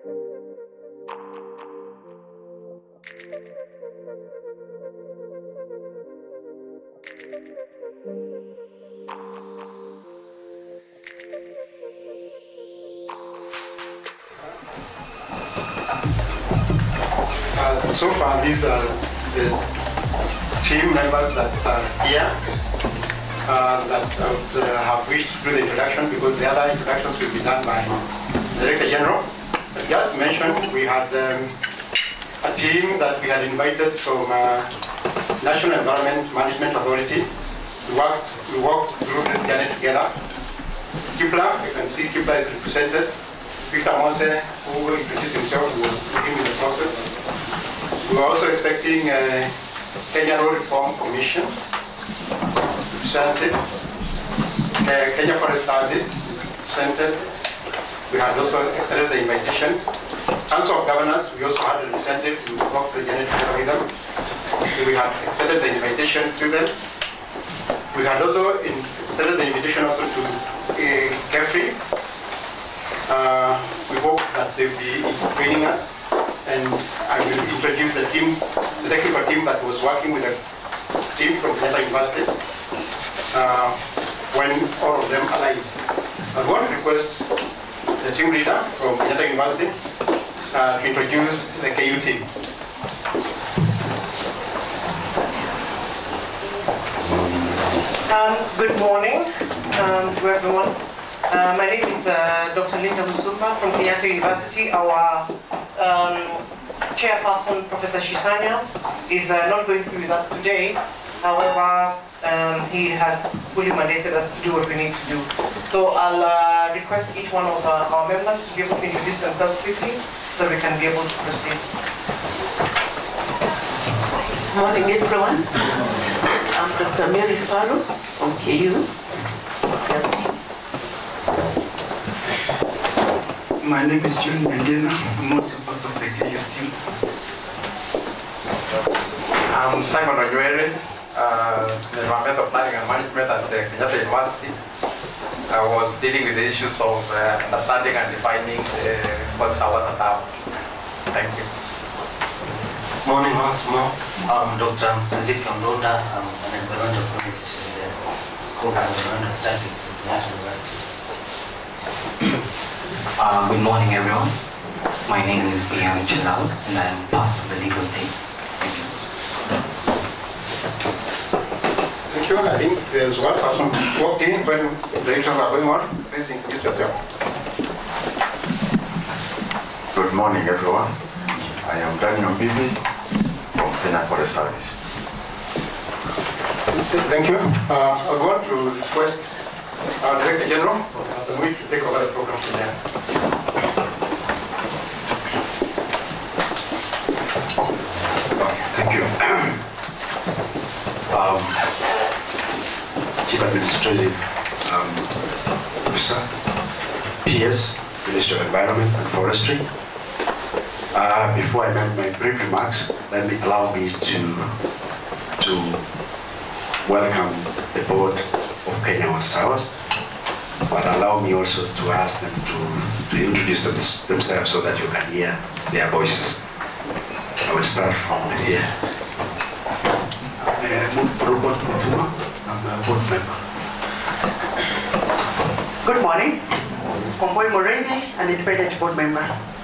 So far, these are the team members that are here that have wished to do the introduction, because the other introductions will be done by the Director General. But just to mention, we had a team that we had invited from National Environment Management Authority. We walked through this journey together. Kipla, you can see Kipla is represented. Victor Mose, who will introduce himself, will begin the process. We were also expecting Kenya Road Reform Commission represented. Kenya Forest Service is represented. We had also extended the invitation. Council of Governors, we also had a representative to walk the journey together with them. We had extended the invitation to them. We had also extended the invitation also to Kefri. We hope that they will be joining us, and I will introduce the team, the technical team that was working with the team from Kenyatta University when all of them arrive. I want to request the team leader from Kenyatta University to introduce the KU team. Good morning to everyone. My name is Dr. Linda Musumba from Kenyatta University. Our chairperson, Professor Shisanya, is not going to be with us today. However, he has fully mandated us to do what we need to do. So I'll request each one of our members to be able to introduce themselves quickly so we can be able to proceed. Good morning, everyone. I'm Dr. Mary Faro from KU. My name is John Nangena. I'm also part of the KU team. I'm Simon Ojuere, the Environmental Planning and Management at the Kenyatta University. I was dealing with the issues of understanding and defining what's our water tower. Thank you. Morning once more. I'm Dr. Ezekiel Ndonda. I'm an environmental economist in the School of Environmental Studies at Kenyatta University. Good morning, everyone. My name is Bian Chalal, and I'm part of the legal team. Thank you. Thank you. I think there's one person who walked in when the directions are going on. Please introduce yourself. Good morning, everyone. I am Daniel Mbibi from Kenya Forest Service. Thank you. I want to request our Director General to take over the program from there. Thank you. Chief Administrative Officer, PS, Ministry of Environment and Forestry. Before I make my brief remarks, allow me to welcome the board of Kenya Water Towers, but allow me also to ask them to introduce themselves so that you can hear their voices. I will start from here. Robert Mutuma, I'm a board member. Good morning. Komboi Morendi, an independent board member.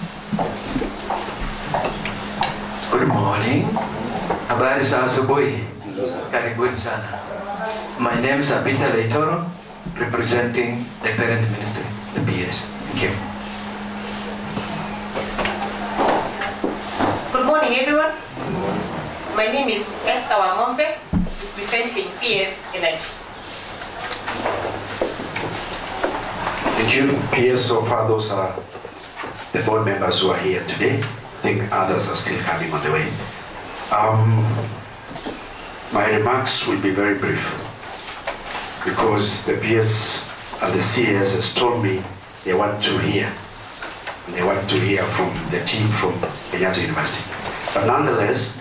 Good morning. Habari za asubuhi. Karibuni sana. My name is Abita Leitoro, representing the parent ministry, the PS. Thank you. Good morning, everyone. My name is Esther Wangombe, representing PS Energy. Thank you. PS, so far those are the board members who are here today. I think others are still coming on the way. My remarks will be very brief because the PS and the CS has told me they want to hear. And they want to hear from the team from Kenyatta University. But nonetheless,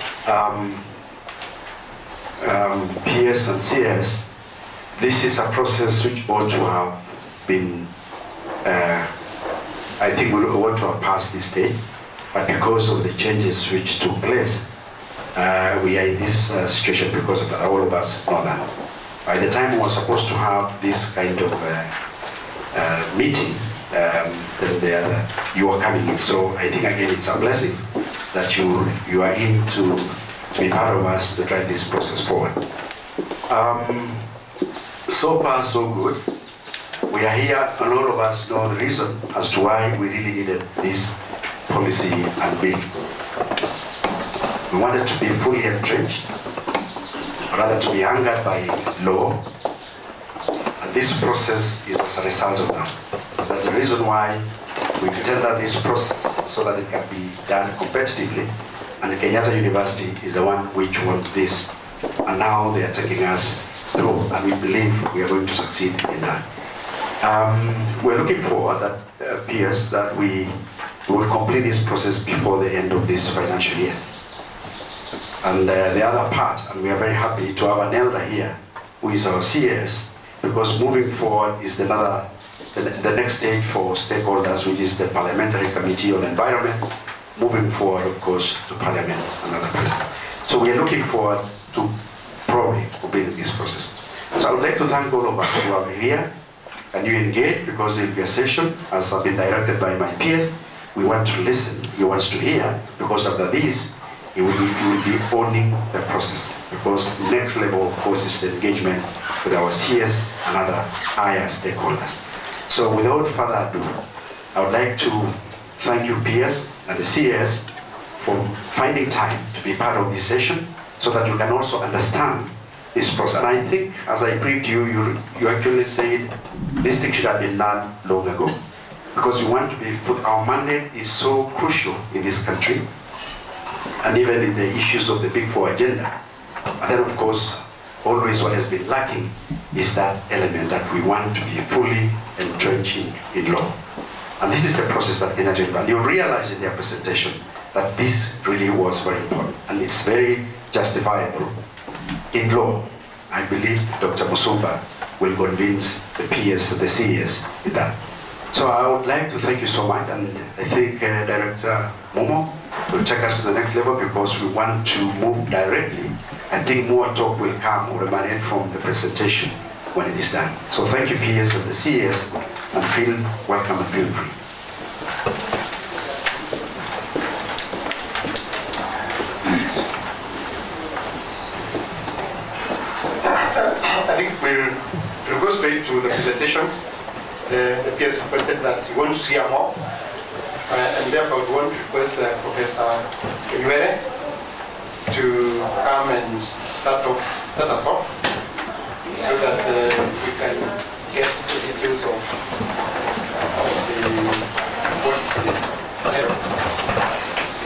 PS and CS, this is a process which ought to have been, I think we want to have passed this stage, but because of the changes which took place, we are in this situation because of that. All of us know that. By the time we were supposed to have this kind of meeting, you are coming in. So I think again it's a blessing that you are in to be part of us to drive this process forward. So far so good. We are here and all of us know the reason as to why we really needed this policy and bill. We wanted to be fully entrenched, rather to be anchored by law, and this process is as a result of that. That's the reason why we tender this process, so that it can be done competitively, and Kenyatta University is the one which wants this, and now they are taking us through, and we believe we are going to succeed in that. We're looking forward that peers that we will complete this process before the end of this financial year. And the other part, and we are very happy to have an elder here who is our CS, because moving forward is the next stage for stakeholders, which is the Parliamentary Committee on Environment, moving forward, of course, to Parliament, another president. So we are looking forward to probably completing this process. So I would like to thank all of us who are here. And you engage, because there will be a session, as has been directed by my peers. We want to listen, he wants to hear, because after this, he will be owning the process. Because the next level, of course, is the engagement with our CS and other higher stakeholders. So without further ado, I would like to thank you peers and the CS for finding time to be part of this session, so that you can also understand this process. And I think, as I briefed you, you actually said this thing should have been done long ago. Because we want to be put, our mandate is so crucial in this country, and even in the issues of the Big Four agenda. And then, of course, always what has been lacking is that element that we want to be fully entrenched in law. And this is the process that Kenya University, you realize in their presentation that this really was very important, and it's very justifiable. In law, I believe Dr. Musumba will convince the PS and the CS in that. So I would like to thank you so much, and I think Director Momo will take us to the next level, because we want to move directly. I think more talk will come or emanate from the presentation when it is done. So thank you PS and the CS, and feel welcome and feel free. I think we'll go straight to the presentations. The PS requested that we want to hear more, and therefore we want to request Professor Kenyuere to come and start us off, so that we can get the details of what is ahead of us.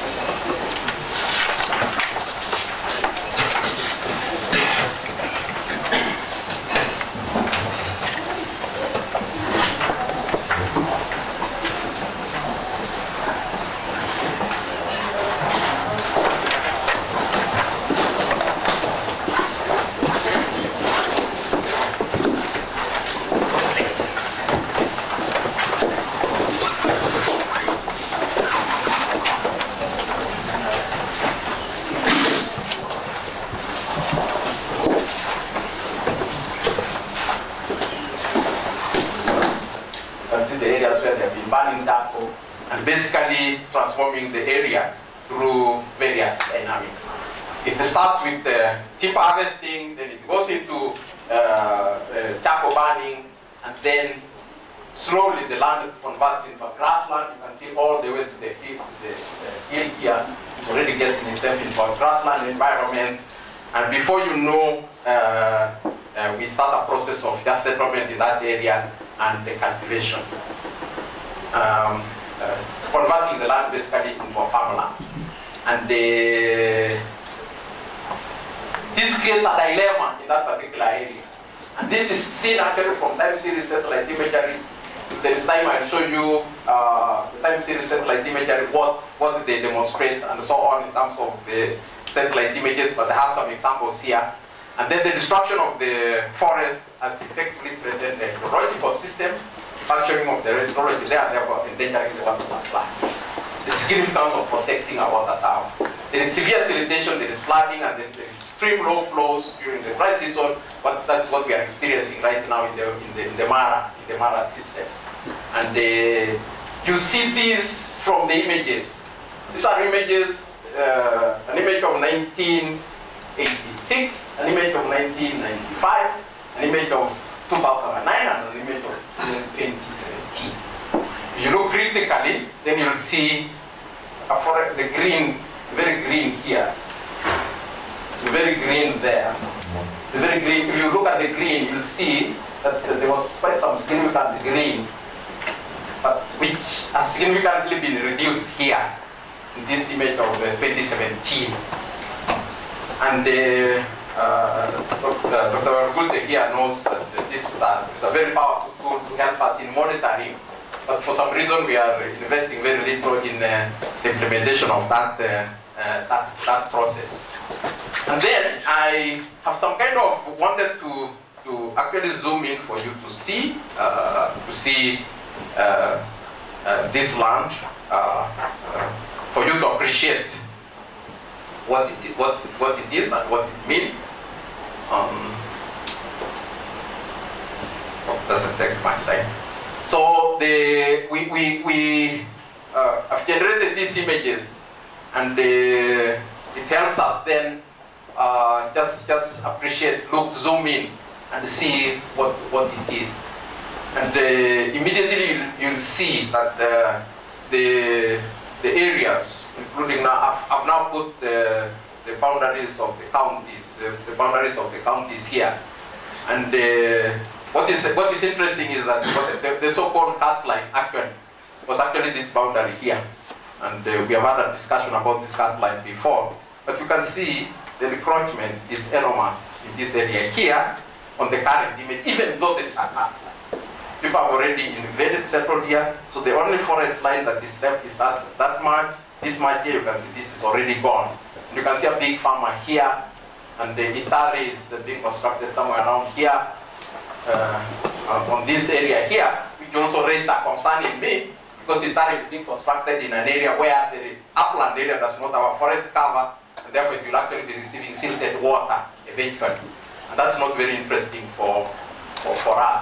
Basically transforming the area through various dynamics. It starts with timber harvesting, then it goes into charcoal burning, and then slowly the land converts into a grassland. You can see all the way to the hill here. It's already getting itself into a grassland environment. And before you know, we start a process of just settlement in that area and the cultivation. Converting the land basically into a farmland. And this creates a dilemma in that particular area. And this is seen actually from time series satellite imagery. There is time I'll show you the time series satellite imagery, what they demonstrate and so on in terms of the satellite images, but I have some examples here. And then the destruction of the forest has effectively threatened the ecological systems manufacturing of the hydrology, they are therefore endangering the water supply. The significance of protecting our water tower. There is severe siltation, there is flooding, and then there is extreme low flows during the dry season, but that's what we are experiencing right now in the Mara system. And you see these from the images. These are images, an image of 1986, an image of 1995, an image of 2009, and an image of 2017. If you look critically, then you'll see the green, very green here, the very green there. The very green, if you look at the green, you'll see that there was quite some significant green, but which has significantly been reduced here in this image of 2017. And Dr. Wargulte here knows that this is a very powerful tool to help us in monitoring, but for some reason we are investing very little in the implementation of that process. And then I have some kind of wanted to actually zoom in for you to see this land, for you to appreciate what it is and what it means. Doesn't take much time. So we have generated these images, and it helps us then just appreciate, look, zoom in, and see what it is. And immediately you'll see that the areas, including now, I've now put the boundaries of the counties, the boundaries of the counties here. And what is interesting is that the so-called cut line was actually this boundary here. And we have had a discussion about this cut line before. But you can see the encroachment is enormous in this area here on the current image, even though there is a cut line. People have already invaded, settled here. So the only forest line that is left is that much. This much here, you can see this is already gone. And you can see a big farmer here, and the Itari is being constructed somewhere around here, on this area here, which also raised a concern in me, because Itari is being constructed in an area where the upland area does not have a forest cover, and therefore it will actually be receiving silted water eventually. And that's not very interesting for us.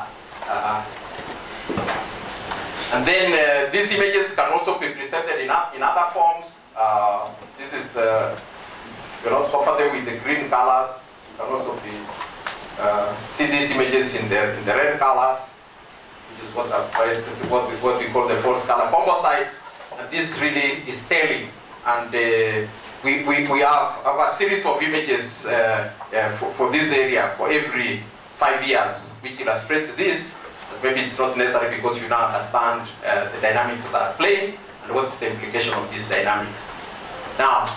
And then these images can also be presented in other forms. This is, you're not comfortable with the green colors. You can also see these images in the red colors, which is what we call the forest color composite. And this really is telling. And we have a series of images for this area for every 5 years, which illustrates this. Maybe it's not necessary because you now understand the dynamics that are playing and what's the implication of these dynamics. Now,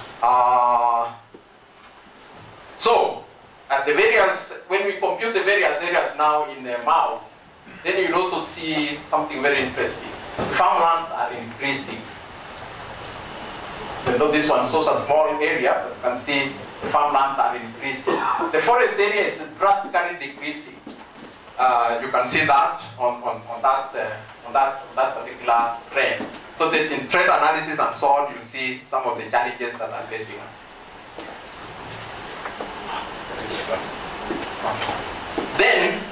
so at the various, when we compute the various areas now in the MAU, then you'll also see something very interesting. The farmlands are increasing. Even though this one shows a small area, but you can see the farmlands are increasing. The forest area is drastically decreasing. You can see that on that particular trend. So that in trend analysis and so on, you see some of the challenges that are facing us. Then,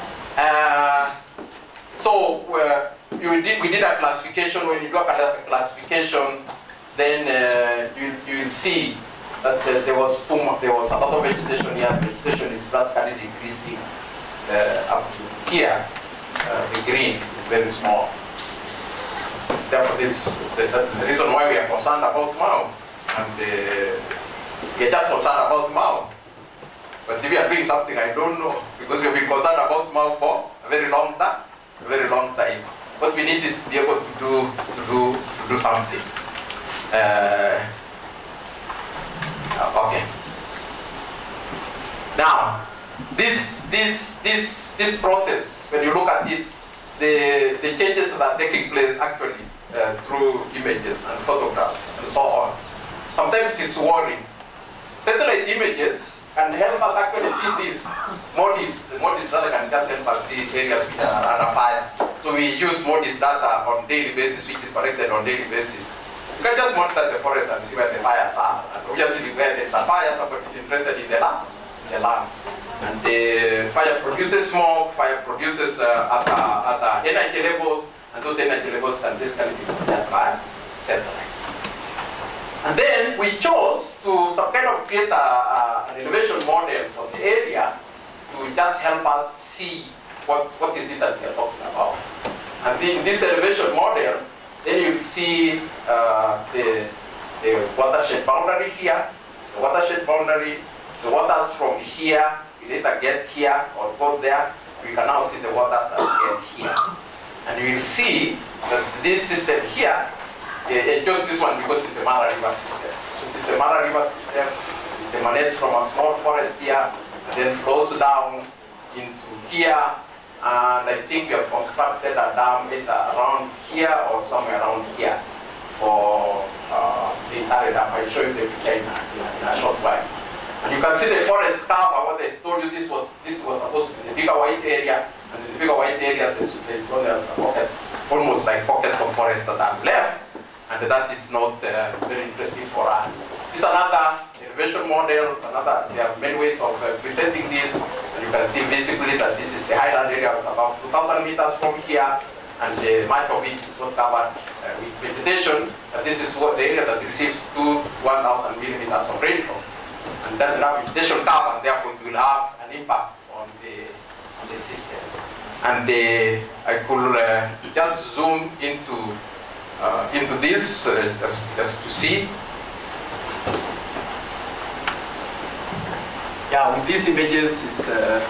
we did a classification. When you look at the classification, then you will see that there was a lot of vegetation here. Vegetation is drastically decreasing up to here. The green is very small. Therefore, this the reason why we are concerned about MAU, and we are just concerned about MAU. But if we are doing something, I don't know, because we have been concerned about MAU for a very long time. What we need is to be able to do something. Okay. Now, this process, when you look at it, the changes that are taking place actually through images and photographs and so on, sometimes it's worrying. Satellite images can help us actually see these motifs rather than just help us see areas which are under fire. So we use MODIS data on daily basis, which is collected on daily basis. You can just monitor the forest and see where the fires are. And obviously where there's a fire, somebody is interested in the land. And the fire produces smoke, fire produces at energy levels, and those energy levels can basically be monitored by satellites. And then we chose to some kind of create an elevation model for the area to just help us see what is it that we are talking about. And in this elevation model, then you see the watershed boundary here. It's the watershed boundary. The waters from here, you either get here or go there. We can now see the waters that get here. And you will see that this system here, just this one because it's a Mara River system. So it's a Mara River system. It emanates from a small forest here and then flows down into here. And I think we have constructed a dam either around here or somewhere around here for the entire dam. I'll show you the picture in a short while. And you can see the forest cover. What I told you, this was supposed to be the bigger white area, and in the bigger white area there's only a pocket, almost like pockets of forest that are left, and that is not very interesting for us. This is another elevation model. There are many ways of presenting this. And you can see basically that this is the highland area of about 2,000 meters from here, and much of it is not covered with vegetation. This is what the area that receives 1,000 millimeters of rainfall. And that's enough vegetation cover, and therefore it will have an impact on the system. And I could just zoom into this just to see. Yeah, with these images is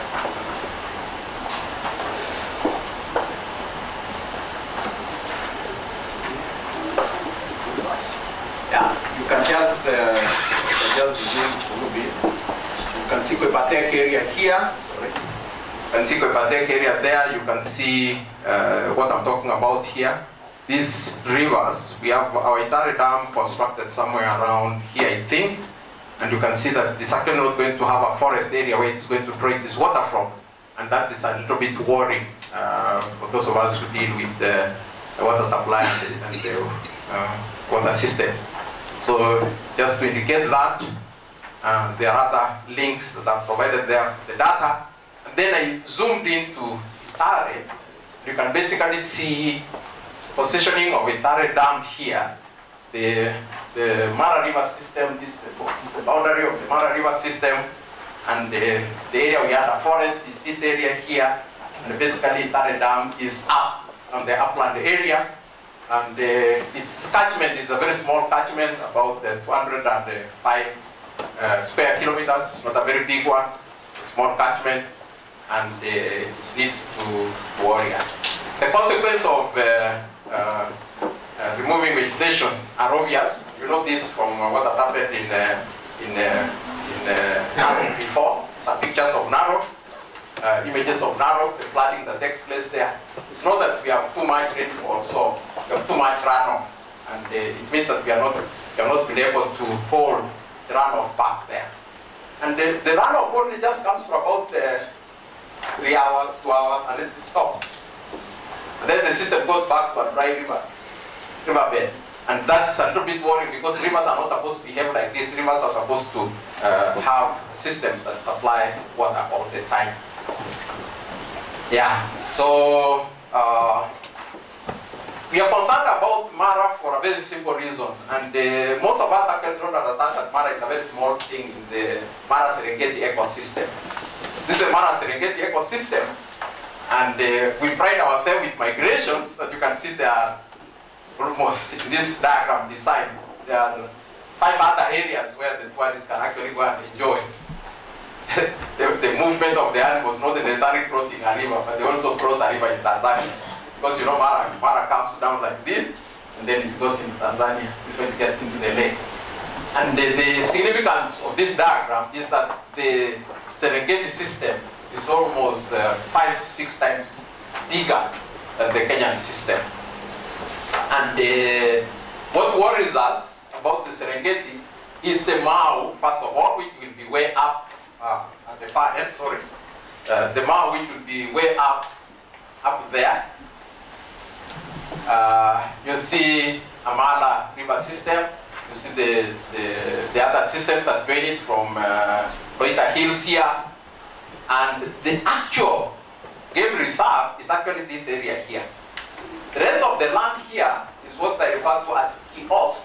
yeah, you can just zoom a little bit. You can see Quepatek area here. Sorry. You can see Quepatek area there. You can see what I'm talking about here. These rivers, we have our entire dam constructed somewhere around here, I think. And you can see that it's actually not going to have a forest area where it's going to drain this water from. And that is a little bit worrying for those of us who deal with the water supply and the water systems. So just to indicate that, there are other links that are provided there, the data. And then I zoomed into Itare. You can basically see positioning of Itare Dam here. The Mara River system, this is the boundary of the Mara River system, and the area we had a forest is this area here, and basically Itare Dam is up on the upland area, and its catchment is a very small catchment, about 205 square kilometers. It's not a very big one, a small catchment, and it leads to warrior. The consequence of removing vegetation are obvious. You know this from what has happened in Narok before. Some pictures of Narok, images of Narok, the flooding that takes place there. It's not that we have too much rainfall, so we have too much runoff, and it means that we are not been able to hold the runoff back there. And the runoff only just comes for about 3 hours, 2 hours, and then it stops. And then the system goes back to a dry riverbed. And that's a little bit worrying because rivers are not supposed to behave like this. Rivers are supposed to have systems that supply water all the time. Yeah, so we are concerned about Mara for a very simple reason. And most of us actually don't understand that Mara is a very small thing in the Mara Serengeti ecosystem. This is the Mara Serengeti ecosystem. And we pride ourselves with migrations that you can see there. Almost in this diagram design, there are 5 other areas where the tourists can actually go and enjoy the movement of the animals, not necessarily crossing a river, but they also cross a river in Tanzania. Because you know, Mara comes down like this, and then it goes into Tanzania before it gets into the lake. And the significance of this diagram is that the Serengeti system is almost 5-6 times bigger than the Kenyan system. And what worries us about the Serengeti is the Mau, first of all, which will be way up at the far end, sorry. The Mau, which will be way up there. You see Amala River system. You see the other systems that drain it from Loita Hills here. And the actual game reserve is actually this area here. The rest of the land here is what I refer to as kiosk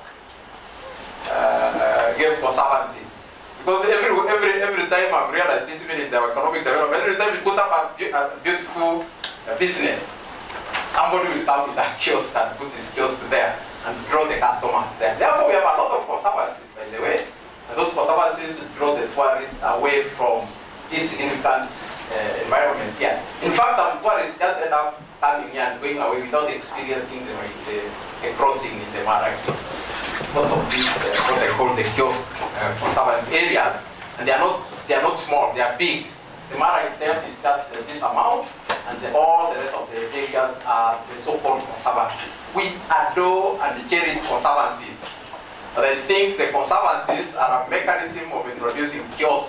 game conservancies. Because every time I've realized this, even in the economic development, every time you put up a beautiful business, somebody will come with a kiosk and put his kiosk there and draw the customers there. Therefore, we have a lot of conservancies, by the way, and those conservancies draw the tourists away from this significant environment here. In fact, some tourists just end up coming here and going away without experiencing the crossing in the Mara. Because of these, what I call the kiosk conservancy areas, and they are not small, they are big. The Mara itself is just this amount, and all the rest of the areas are the so-called conservancies. We adore and cherish conservancies, but I think the conservancies are a mechanism of introducing kiosk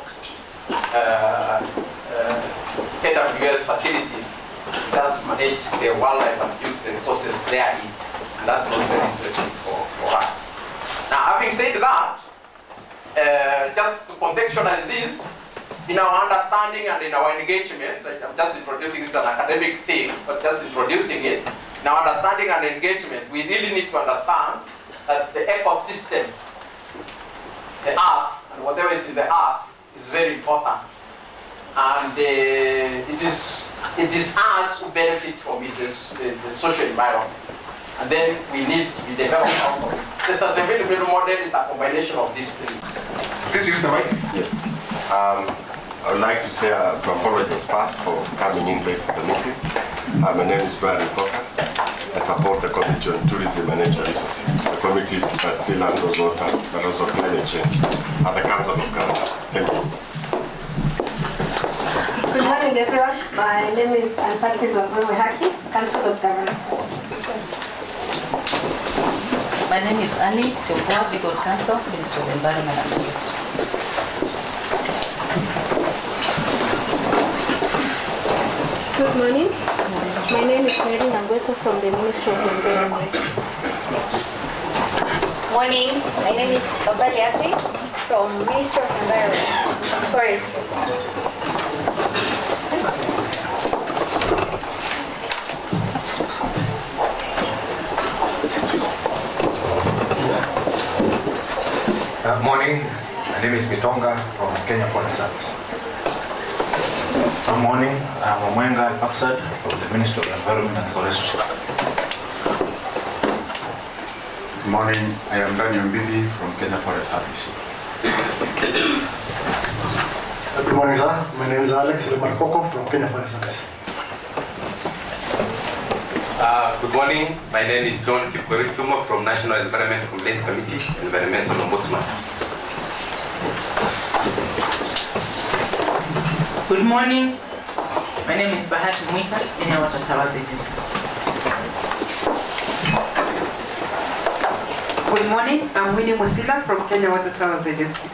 KWS facilities. That's manage the wildlife and use the resources therein, and that's not very interesting for us. Now, having said that, just to contextualize this, in our understanding and in our engagement, like I'm just introducing this as an academic thing, but just introducing it, in our understanding and engagement, we really need to understand that the ecosystem, the earth, and whatever is in the earth, is very important. And it is us who benefit from it, the social environment. And then we need to be developing out of it. The sustainability model is a combination of these three. Please use the mic. Yes. I would like to say to apologize first for coming in late for the meeting. My name is Brian Coker. I support the Committee on Tourism and Nature Resources. The committees that still handles water, but also climate change, at the Council of Governors. Thank you. Good morning, everyone. My name is Ansakis Wahaki, Council of Governors. My name is Annie Siopoa, Legal Counsel, Ministry of Environment and Forestry. Good morning. My name is Mary Nambweso from the Ministry of Environment. Morning. My name is Obali Ate from Ministry of Environment and Forestry. Morning, my name is Mitonga from Kenya Forest Service. Good morning, I'm Omwenga Paksad from the Ministry of Environment and Forestry. Good morning, I am Daniel Mbidi from Kenya Forest Service. Good morning, sir. My name is Alex Lemarkoko from Kenya Forest Service. Good morning. My name is John Kipkorir-Tumo from National Environment Complaints Committee, Environmental Ombudsman. Good morning. My name is Bahati Mwita, Kenya Water Towers Agency. Good morning. I'm Winnie Musila from Kenya Water Towers Agency.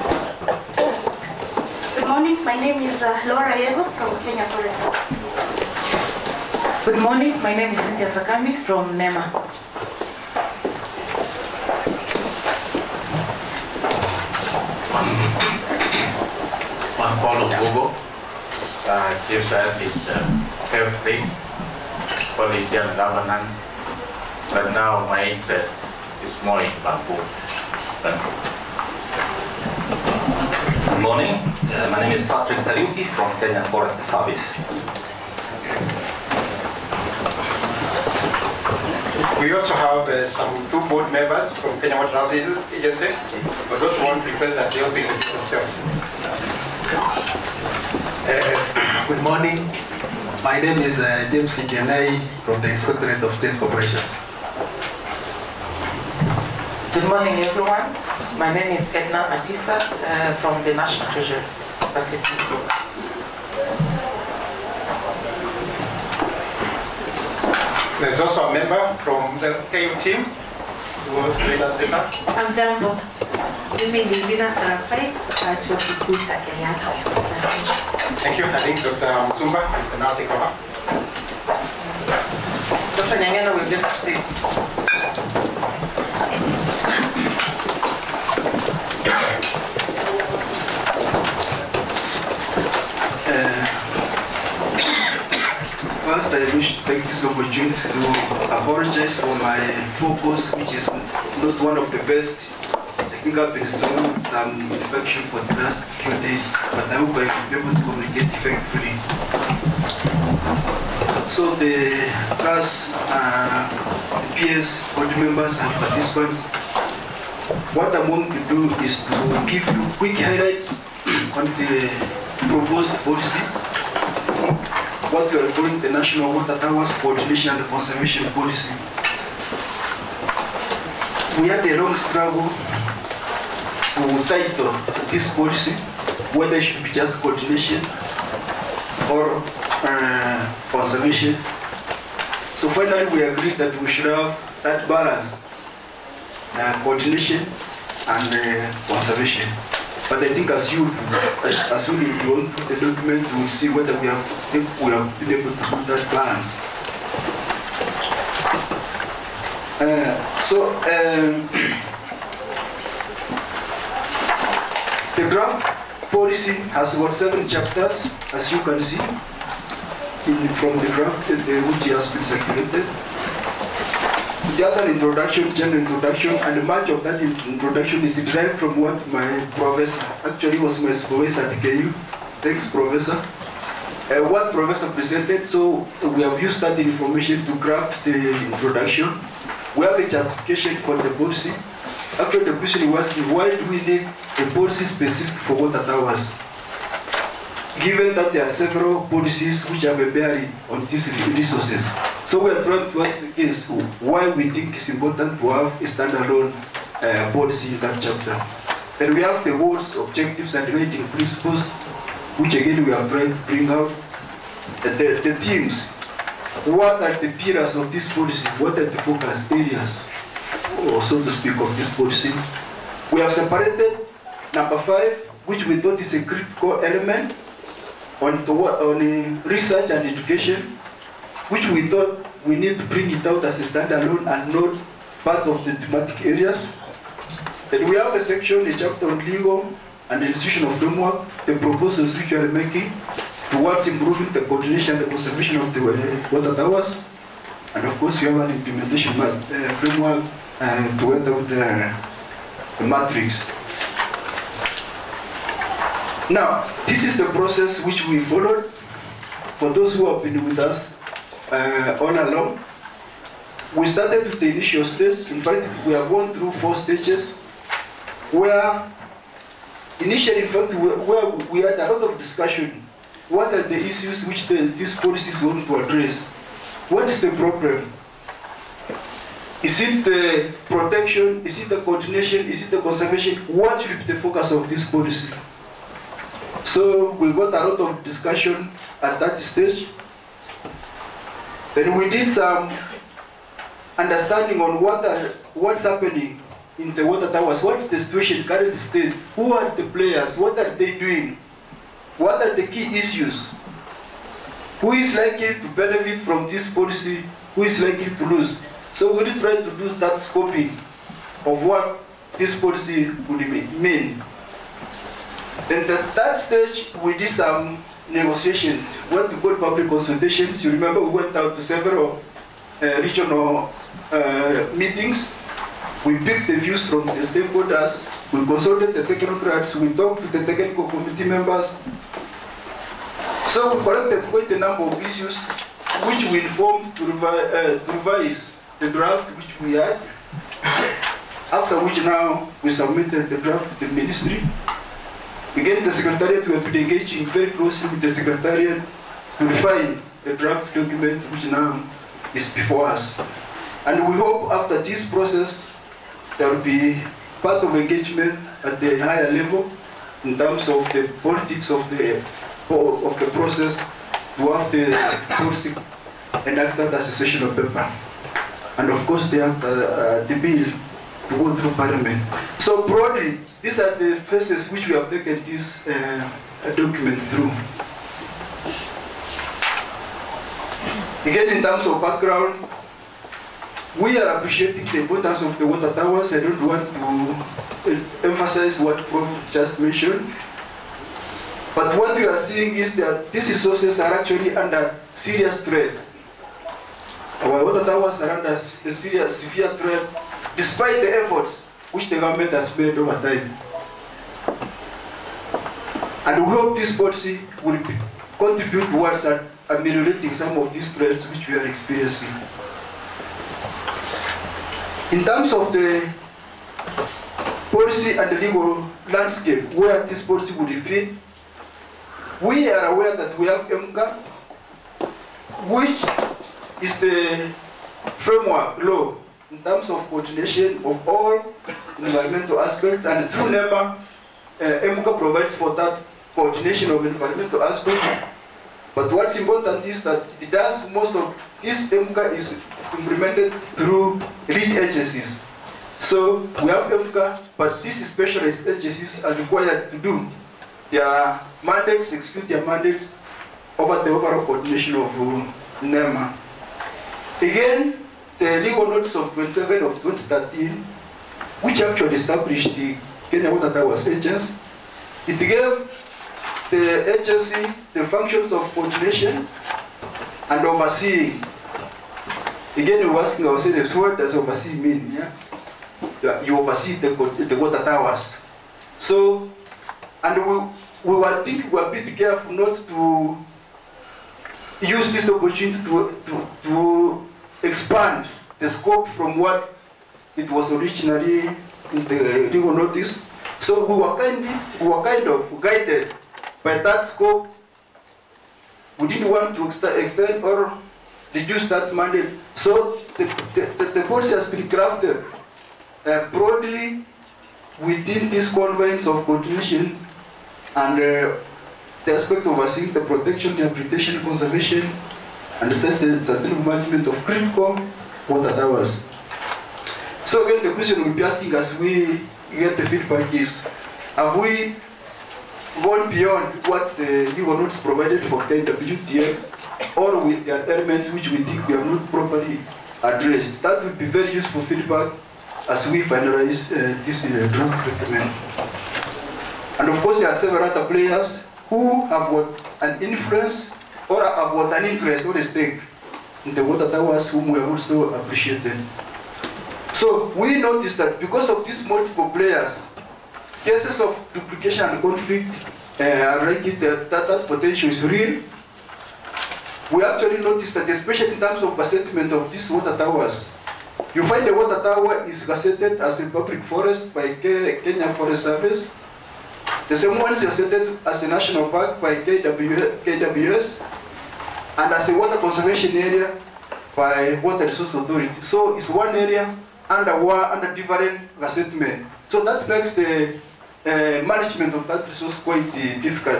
Good morning. My name is Laura Yego from Kenya Forest Service. Good morning. My name is Cynthia Sakami from NEMA. I'm Paul Obugo, Chief Scientist, Health, Policy and Governance, but now my interest is more in bamboo. Good morning. My name is Patrick Kariuki from Kenya Forest Service. We also have some two board members from Kenya Water Resources Agency, but those one request that they also introduce themselves. Good morning. My name is James Sijanai from the Inspectorate of State Corporations. Good morning, everyone. My name is Edna Atisa from the National Treasury Facility Group. There's also a member from the KU team who was great as better. I'm Jambo. Simi Divina Sarasai, Chuo Kikuu cha Kenyatta. Thank you. I think Dr. Musumba can now take over. Dr. Nyangena will just proceed. First, I wish to take this opportunity to apologize for my focus, which is not one of the best. I think I've been struggling with some infection for the last few days, but I hope I will be able to communicate effectively. So the class, the PS, board members and participants, what I'm going to do is to give you quick highlights on the proposed policy, what we are calling the National Water Towers Coordination and Conservation Policy. We had a long struggle to title this policy, whether it should be just coordination or conservation. So finally we agreed that we should have that balance, coordination and conservation. But I think as you go through the document, we will see whether we have been able to do that balance. The draft policy has about 7 chapters, as you can see from the draft which has been circulated. Just an introduction, general introduction, and much of that introduction is derived from what my professor, actually was my supervisor at KU. Thanks, Professor. What Professor presented, so we have used that information to craft the introduction. We have a justification for the policy. Actually, the question was, why do we need a policy specific for water towers? Given that there are several policies which have a bearing on these resources. So we are trying to ask the case why we think it's important to have a standalone policy in that chapter. And we have the goals, objectives, and guiding principles, which again we are trying to bring out. The themes. What are the pillars of this policy? What are the focus areas, or so to speak, of this policy? We have separated number 5, which we thought is a critical element on research and education, which we thought we need to bring it out as a standalone and not part of the thematic areas. And we have a section, a chapter on legal and institutional framework, the proposals which we are making towards improving the coordination and the conservation of the water towers. And of course, we have an implementation framework together with the matrix. Now, this is the process which we followed. For those who have been with us all along, we started with the initial stage. In fact, we have gone through 4 stages, where initially, in fact, where we had a lot of discussion. What are the issues which this policy is going to address? What is the problem? Is it the protection? Is it the coordination? Is it the conservation? What should be the focus of this policy? So we got a lot of discussion at that stage. Then we did some understanding on what's happening in the water towers. What's the situation, current state? Who are the players? What are they doing? What are the key issues? Who is likely to benefit from this policy? Who is likely to lose? So we did try to do that scoping of what this policy would mean. Then at that stage, we did some negotiations, what we call public consultations. You remember we went out to several regional meetings. We picked the views from the stakeholders. We consulted the technocrats. We talked to the technical committee members. So we collected quite a number of issues, which we informed to revise the draft which we had. After which now we submitted the draft to the ministry. Again, the Secretariat will be engaging very closely with the Secretariat to refine the draft document which now is before us. And we hope after this process, there will be part of engagement at the higher level in terms of the politics of the process to have the policy enacted as a session of paper. And of course, they have the bill to go through Parliament. So broadly, these are the phases which we have taken this document through. Again, in terms of background, we are appreciating the importance of the water towers. I don't want to emphasize what Prof just mentioned. But what we are seeing is that these resources are actually under serious threat. Our water towers are under a serious, severe threat, despite the efforts which the government has made over time. And we hope this policy will contribute towards ameliorating some of these threats which we are experiencing. In terms of the policy and the legal landscape where this policy would fit, we are aware that we have EMGA, which is the framework law in terms of coordination of all environmental aspects, and through NEMA, EMGA provides for that coordination of environmental aspects. But what's important is that it does most of this EMGA is implemented through lead agencies. So we have EMGA, but these specialized agencies are required to do their mandates, execute their mandates over the overall coordination of NEMA. Again, the legal notice of 27 of 2013, which actually established the Kenya Water Towers Agency, it gave the agency the functions of coordination and overseeing. Again, we were asking ourselves, what does oversee mean? Yeah? You oversee the water towers. So, and we were thinking we were a bit careful not to use this opportunity to expand the scope from what it was originally in the legal notice. So we were kind of guided by that scope. We didn't want to extend or reduce that mandate. So the policy has been crafted broadly within these confines of coordination and the aspect of overseeing the protection, interpretation, conservation, and the sustainable management of critical water towers. So again, the question we'll be asking as we get the feedback is, have we gone beyond what the legal notice provided for KWTM, or with the elements which we think we have not properly addressed? That would be very useful feedback as we finalize this draft document. And of course, there are several other players who have got an influence or have got an interest or a stake in the water towers, whom we have also appreciated. So we noticed that because of these multiple players, cases of duplication and conflict are likely that potential is real. We actually noticed that, especially in terms of gazettement of these water towers, you find the water tower is gazetted as a public forest by Kenya Forest Service. The same one is gazetted as a national park by KWS, and as a water conservation area by Water Resource Authority. So it's one area under different gazettement. So that makes the management of that resource quite difficult.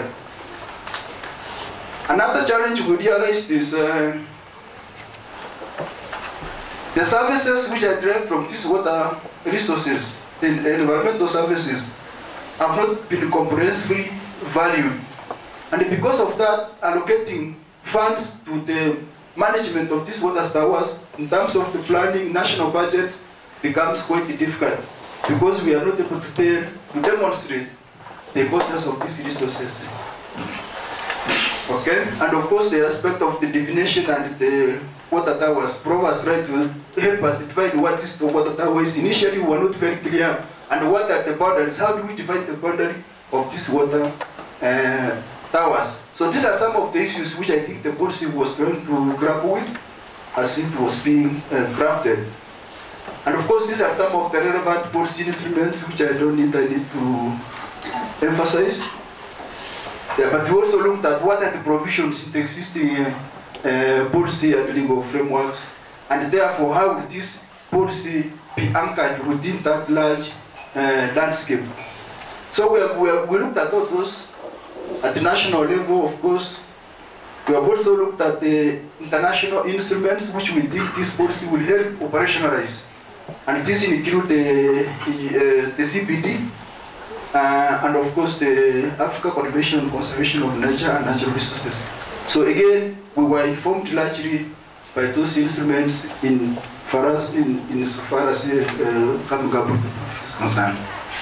Another challenge we realized is the services which are derived from these water resources, the environmental services, have not been comprehensively valued. And because of that, allocating funds to the management of these water towers in terms of the planning, national budgets, becomes quite difficult, because we are not able to demonstrate the importance of these resources. Okay, and of course the aspect of the definition and the water towers, Prof has tried to help us define what is the water towers. Initially we were not very clear, and what are the boundaries, how do we define the boundary of these water towers. So these are some of the issues which I think the policy was trying to grapple with as it was being crafted. And of course, these are some of the relevant policy instruments which I need to emphasize. Yeah, but we also looked at what are the provisions in the existing policy and legal frameworks, and therefore how would this policy be anchored within that large landscape. So we looked at all those at the national level, of course. We have also looked at the international instruments which we think this policy will help operationalize. And this includes the CPD, and of course the Africa Convention on Conservation of Nature and Natural Resources. So again, we were informed largely by those instruments in for us in so far as Kamugabu is concerned.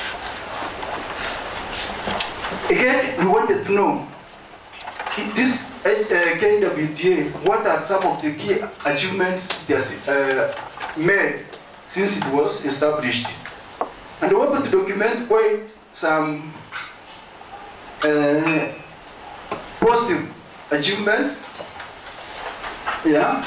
Again, we wanted to know, this KWTA, what are some of the key achievements it has made since it was established? And we want to document quite some positive achievements. Yeah.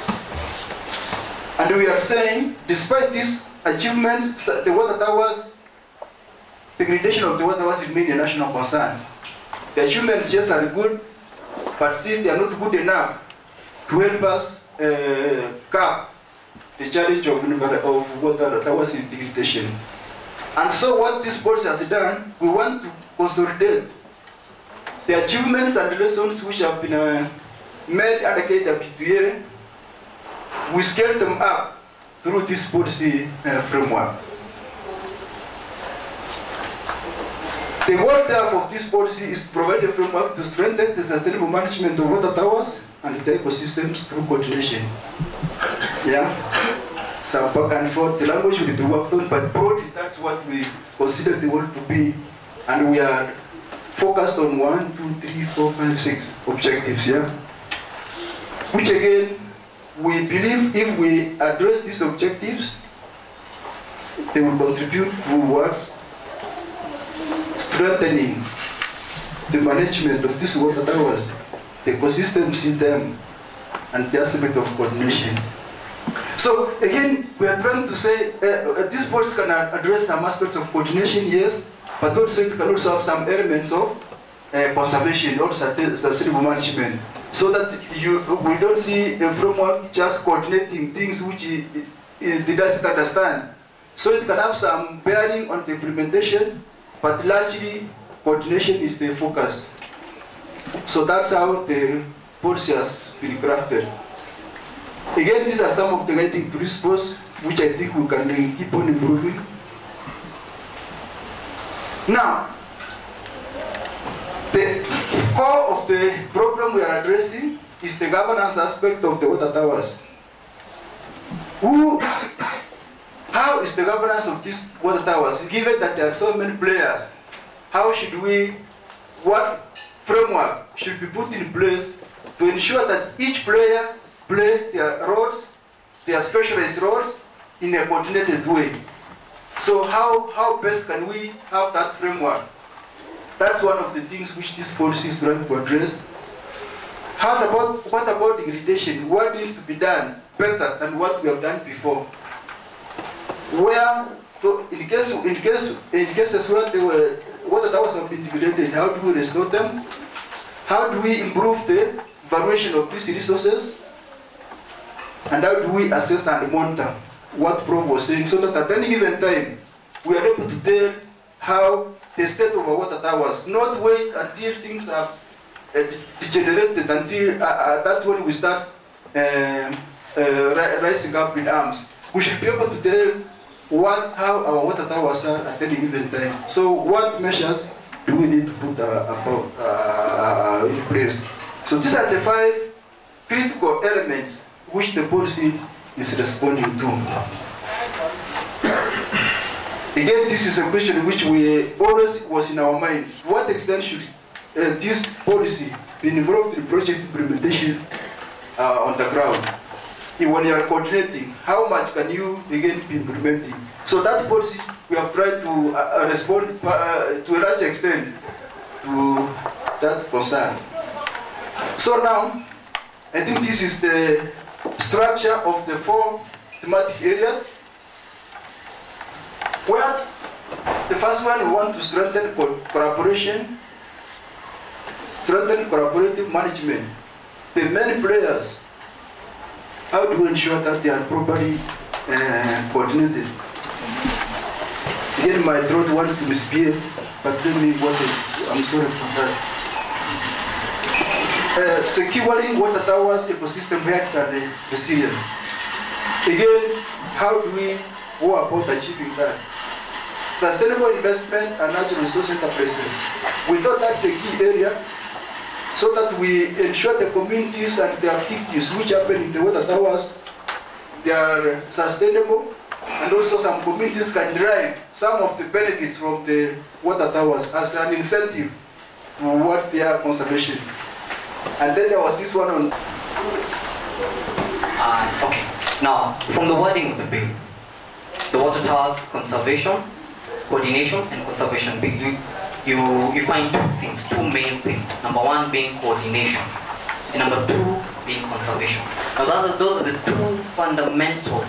And we are saying, despite these achievements, the water towers, the gradation of the water towers remain a national concern. The achievements, yes, are good, but still they are not good enough to help us cap the challenge of water towers integration. And so what this policy has done, we want to consolidate the achievements and the lessons which have been made under KWTA. We scale them up through this policy framework. The goal therefore of this policy is to provide a framework to strengthen the sustainable management of water towers and the ecosystems through coordination. Yeah, some back and forth, the language will be worked on, but broadly that's what we consider the goal to be, and we are focused on 1, 2, 3, 4, 5, 6 objectives. Yeah, which again, we believe if we address these objectives, they will contribute towards strengthening the management of these water towers, the ecosystems in them, and the aspect of coordination. So again, we are trying to say this policy can address some aspects of coordination, yes, but also it can also have some elements of conservation or sustainable management, so that we don't see a framework just coordinating things which it doesn't understand. So it can have some bearing on the implementation, but largely coordination is the focus. So that's how the policy has been crafted. Again, these are some of the guiding principles which I think we can keep on improving. Now, the core of the problem we are addressing is the governance aspect of the water towers. How is the governance of these water towers, given that there are so many players? How should what framework should be put in place to ensure that each player play their roles, their specialized roles, in a coordinated way? So how best can we have that framework? That's one of the things which this policy is trying to address. What about degradation? What needs to be done better than what we have done before? Where, in cases where the water towers have been degraded, how do we restore them? How do we improve the valuation of these resources? And how do we assess and monitor what Prof was saying, so that at any given time we are able to tell how the state of our water towers, not wait until things have degenerated, until that's when we start rising up in arms. We should be able to tell how our water towers are at any given time. So what measures do we need to put in place? So these are the 5 critical elements which the policy is responding to. Again, this is a question which we always was in our mind. To what extent should this policy be involved in project implementation on the ground? When you are coordinating, how much can you again be implementing? So that policy, we have tried to respond to a large extent to that concern. So now, I think this is the structure of the 4 thematic areas, where the first one, we want to strengthen collaboration, strengthen collaborative management. The many players, how do we ensure that they are properly coordinated? Again, my throat wants to misbehave, but let me I'm sorry for that. Securing water towers ecosystem health and resilience. Again, how do we go about achieving that? Sustainable investment and natural resource enterprises. We thought that's a key area, so that we ensure the communities and the activities which happen in the water towers they are sustainable, and also some communities can derive some of the benefits from the water towers as an incentive towards their conservation. And then there was this one on... Okay, now from the wording of the bill, the water towers conservation, coordination and conservation bill, you find two things, two main things. Number one being coordination, and number two being conservation. Now those are the two fundamental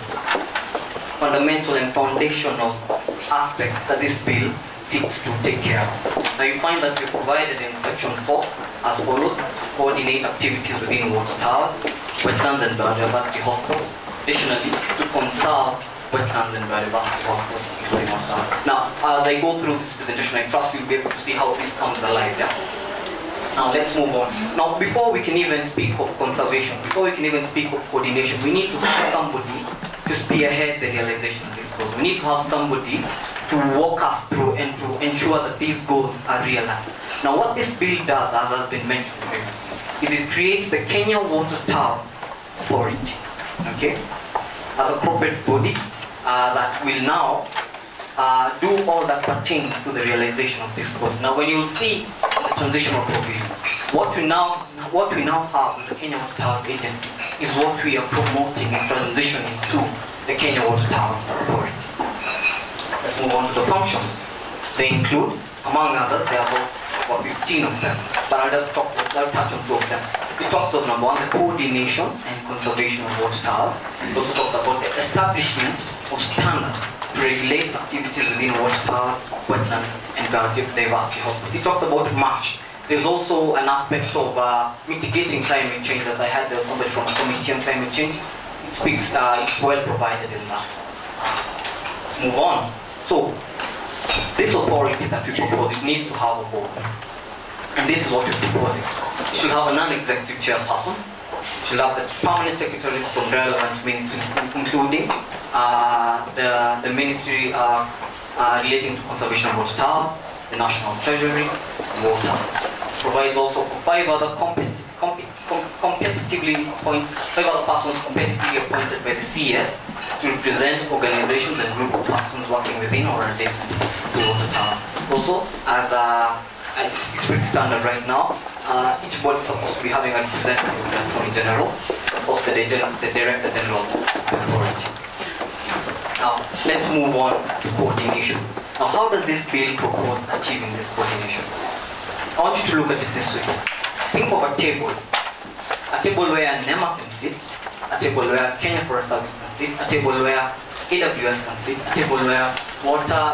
and foundational aspects that this bill seeks to take care of. Now you find that we provided in section 4 as follows: coordinate activities within water towers, wetlands and biodiversity hospitals. Additionally, to conserve wetlands and biodiversity hospitals, including water towers. Now, as I go through this presentation, I trust you'll be able to see how this comes alive. Yeah? Now let's move on. Now, before we can even speak of conservation, before we can even speak of coordination, we need to have somebody to spearhead the realization of these goals. We need to have somebody to walk us through and to ensure that these goals are realized. Now, what this bill does, as has been mentioned previously, is it creates the Kenya Water Towers Authority, okay, as a corporate body that will now do all that pertains to the realization of these goals. Now, when you will see the transitional provisions, what we now have with the Kenya Water Towers Agency is what we are promoting and transitioning to the Kenya Water Towers Authority. Let's move on to the functions. They include, among others, there are about 15 of them, but I'll touch on 2 of them. It talks of number 1, the coordination and conservation of water towers. It also talks about the establishment of standards to regulate activities within water towers, wetlands, and biodiversity hospitals. It talks about MATCH. There's also an aspect of mitigating climate change, as I had somebody from a committee on climate change. It speaks, it's well provided in that. Let's move on. So, this authority that we propose, it needs to have a board. And this is what we propose. It should have a non-executive chairperson. It should have the permanent secretaries from relevant ministries, including the ministry relating to conservation of water towers, the National Treasury, and water. Provides also for 5 other competitively appointed, 5 other persons competitively appointed by the CES to represent organizations and group of persons working within or adjacent to water towers. Also, as it's pretty standard right now, each board is supposed to be having a representative of the Attorney General, of course the Director General of the Authority. Now, let's move on to coordination. Now, how does this bill propose achieving this coordination? I want you to look at it this way. Think of a table where NEMA can sit, a table where Kenya Forest Service can sit, a table where KWS can sit, a table where Water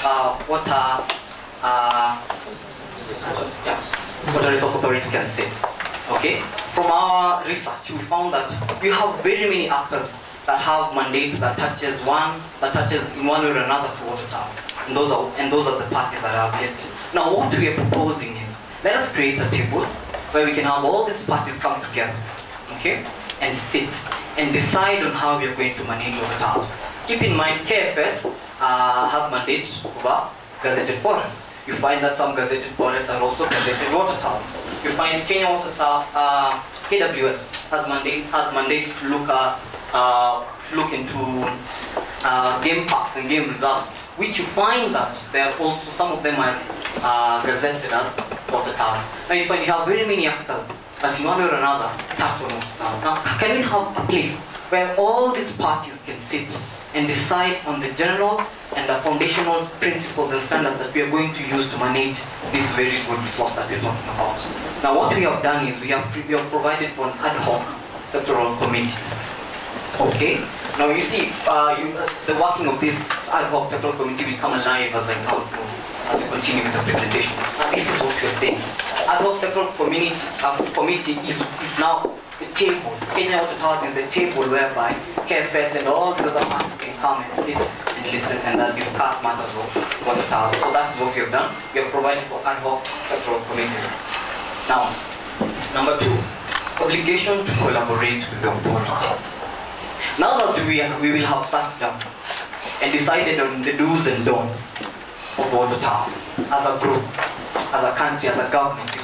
Resource Authority can sit. Okay? From our research, we found that we have very many actors that have mandates that touches in one way or another to water towers. And those are the parties that are listed. Now, what we are proposing is, let us create a table where we can have all these parties come together, okay, and sit and decide on how we are going to manage water towers. Keep in mind, KFS has mandates over gazetted forests. You find that some gazetted forests are also gazetted water towers. You find Kenya Water KWS has mandates to look into game parks and game reserves, which you find that there are also, some of them are gazetted as water towers. Now you find you have very many actors that in one way or another touch on water towers. Now, can we have a place where all these parties can sit and decide on the general and the foundational principles and standards that we are going to use to manage this very good resource that we're talking about? Now, what we have done is we have provided for an ad hoc sectoral committee. Okay? Now you see, the working of this ad hoc sectoral committee will come alive as I come through, as we continue with the presentation. And this is what we're saying. Ad hoc sectoral committee is now the table. Kenya Water Towers is the table whereby KFS and all the other parties can come and sit and listen and discuss matters of water towers. So that's what we have done. We have provided for ad hoc sectoral committees. Now, number 2, obligation to collaborate with the authority. Now that we will have sat down and decided on the do's and don'ts of water towers as a group, as a country, as a government,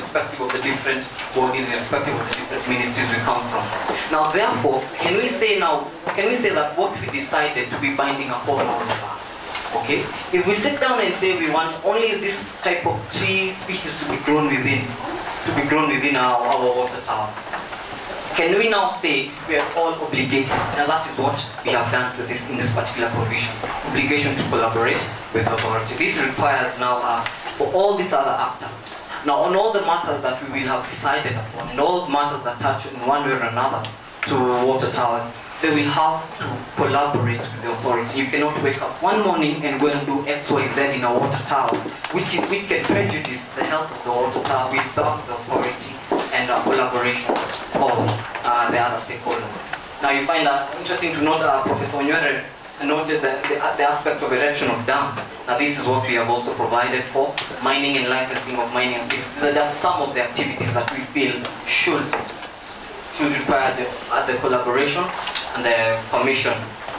irrespective of the different bodies, irrespective of the different ministries we come from. Now, therefore, can we say that what we decided to be binding upon all of us? Okay? If we sit down and say we want only this type of tree species to be grown within our water tower, can we now say we are all obligated? Now that is what we have done to this in this particular provision. Obligation to collaborate with authority. This requires now for all these other actors. Now on all the matters that we will have decided upon, and all matters that touch in one way or another to water towers, they will have to collaborate with the authority. You cannot wake up one morning and go and do X, Y, Z in a water tower, which can prejudice the health of the water tower without the authority and collaboration of the other stakeholders. Now you find that interesting to note Professor Onywere noted the aspect of erection of dams. Now this is what we have also provided for, mining and licensing of mining activities. These are just some of the activities that we feel should require the collaboration and the permission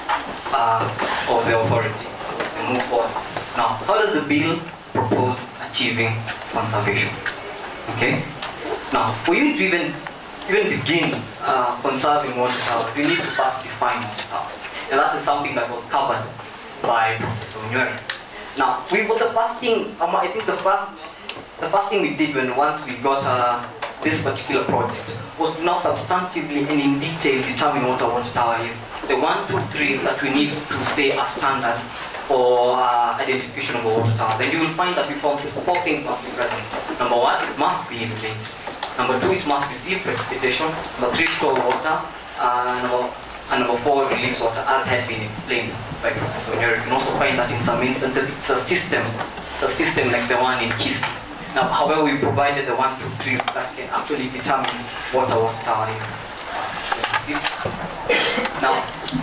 of the authority to move forward. Now, how does the bill propose achieving conservation? Okay. Now, for you to even begin conserving water towers, you need to first define water towers, and that is something that was covered by Professor Onywere. Now, the first thing, I think the first thing we did once we got this particular project was to now substantively and in detail determine what a water tower is. The 1, 2, 3 that we need to say a standard for identification of water towers. And you will find that we found 4 things must be present. Number 1, it must be irrigated. Number 2, it must receive precipitation. Number 3, store water. And number 4, release water, as had been explained by Professor Onywere. You can also find that in some instances it's a system like the one in Kisi. Now, however, we provided the 1, 2, 3 that can actually determine what a water tower is. Now,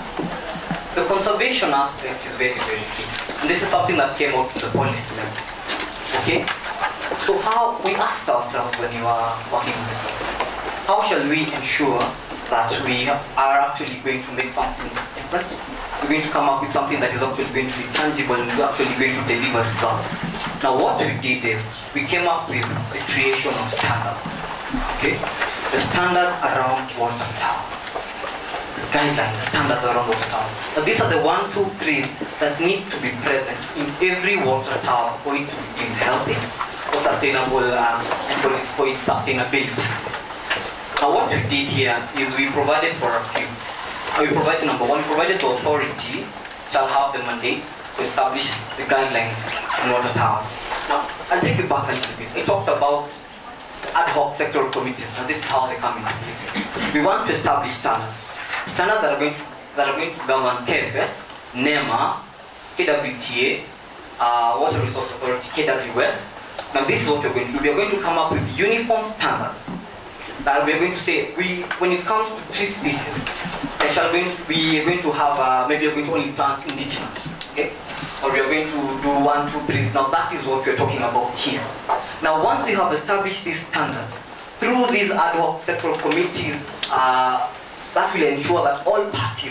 the conservation aspect is very, very key. And this is something that came out in the policy level. Okay? So how, we asked ourselves when you are working on this, how shall we ensure that we are actually going to make something different? We're going to come up with something that is actually going to be tangible and is actually going to deliver results. Now what we did is, we came up with the creation of standards. Okay? The standards around water towers. The guidelines, the standards around water towers. Now these are the 1, 2, 3s that need to be present in every water tower for it to be deemed healthy, for sustainable, and for its sustainability. Now what we did here is we provided for a few. We provided number 1, we provided the authority shall have the mandate to establish the guidelines on water towers. Now, I'll take you back a little bit. We talked about ad hoc sectoral committees. Now, this is how they come into play. We want to establish standards. Standards that are going to govern KFS, NEMA, KWTA, Water Resource Authority, KWS. Now, this is what we're going to do. We are going to come up with uniform standards that we are going to say, when it comes to tree species, we are going to have, maybe we are going to only plant indigenous. Okay? Or we are going to do 1, 2, 3. Now that is what we are talking about here. Now once we have established these standards, through these ad hoc sectoral committees, that will ensure that all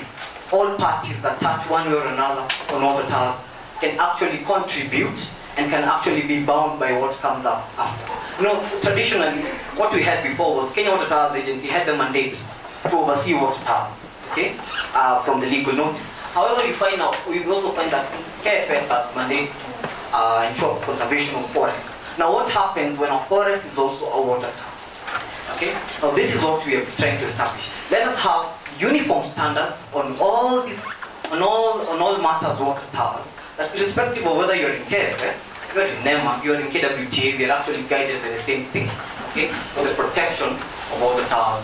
parties that touch one way or another on water towers can actually contribute and can actually be bound by what comes up after. You know, traditionally, what we had before was Kenya Water Towers Agency had the mandate to oversee water towers, okay, from the legal notice. However, we also find that KFS has mandate to ensure conservation of forests. Now, what happens when a forest is also a water tower? Okay. Now, this is what we are trying to establish. Let us have uniform standards on all matters water towers. That irrespective of whether you're in KFS, you're in NEMA, you're in KWTA, we are actually guided by the same thing. Okay, for the protection of water towers,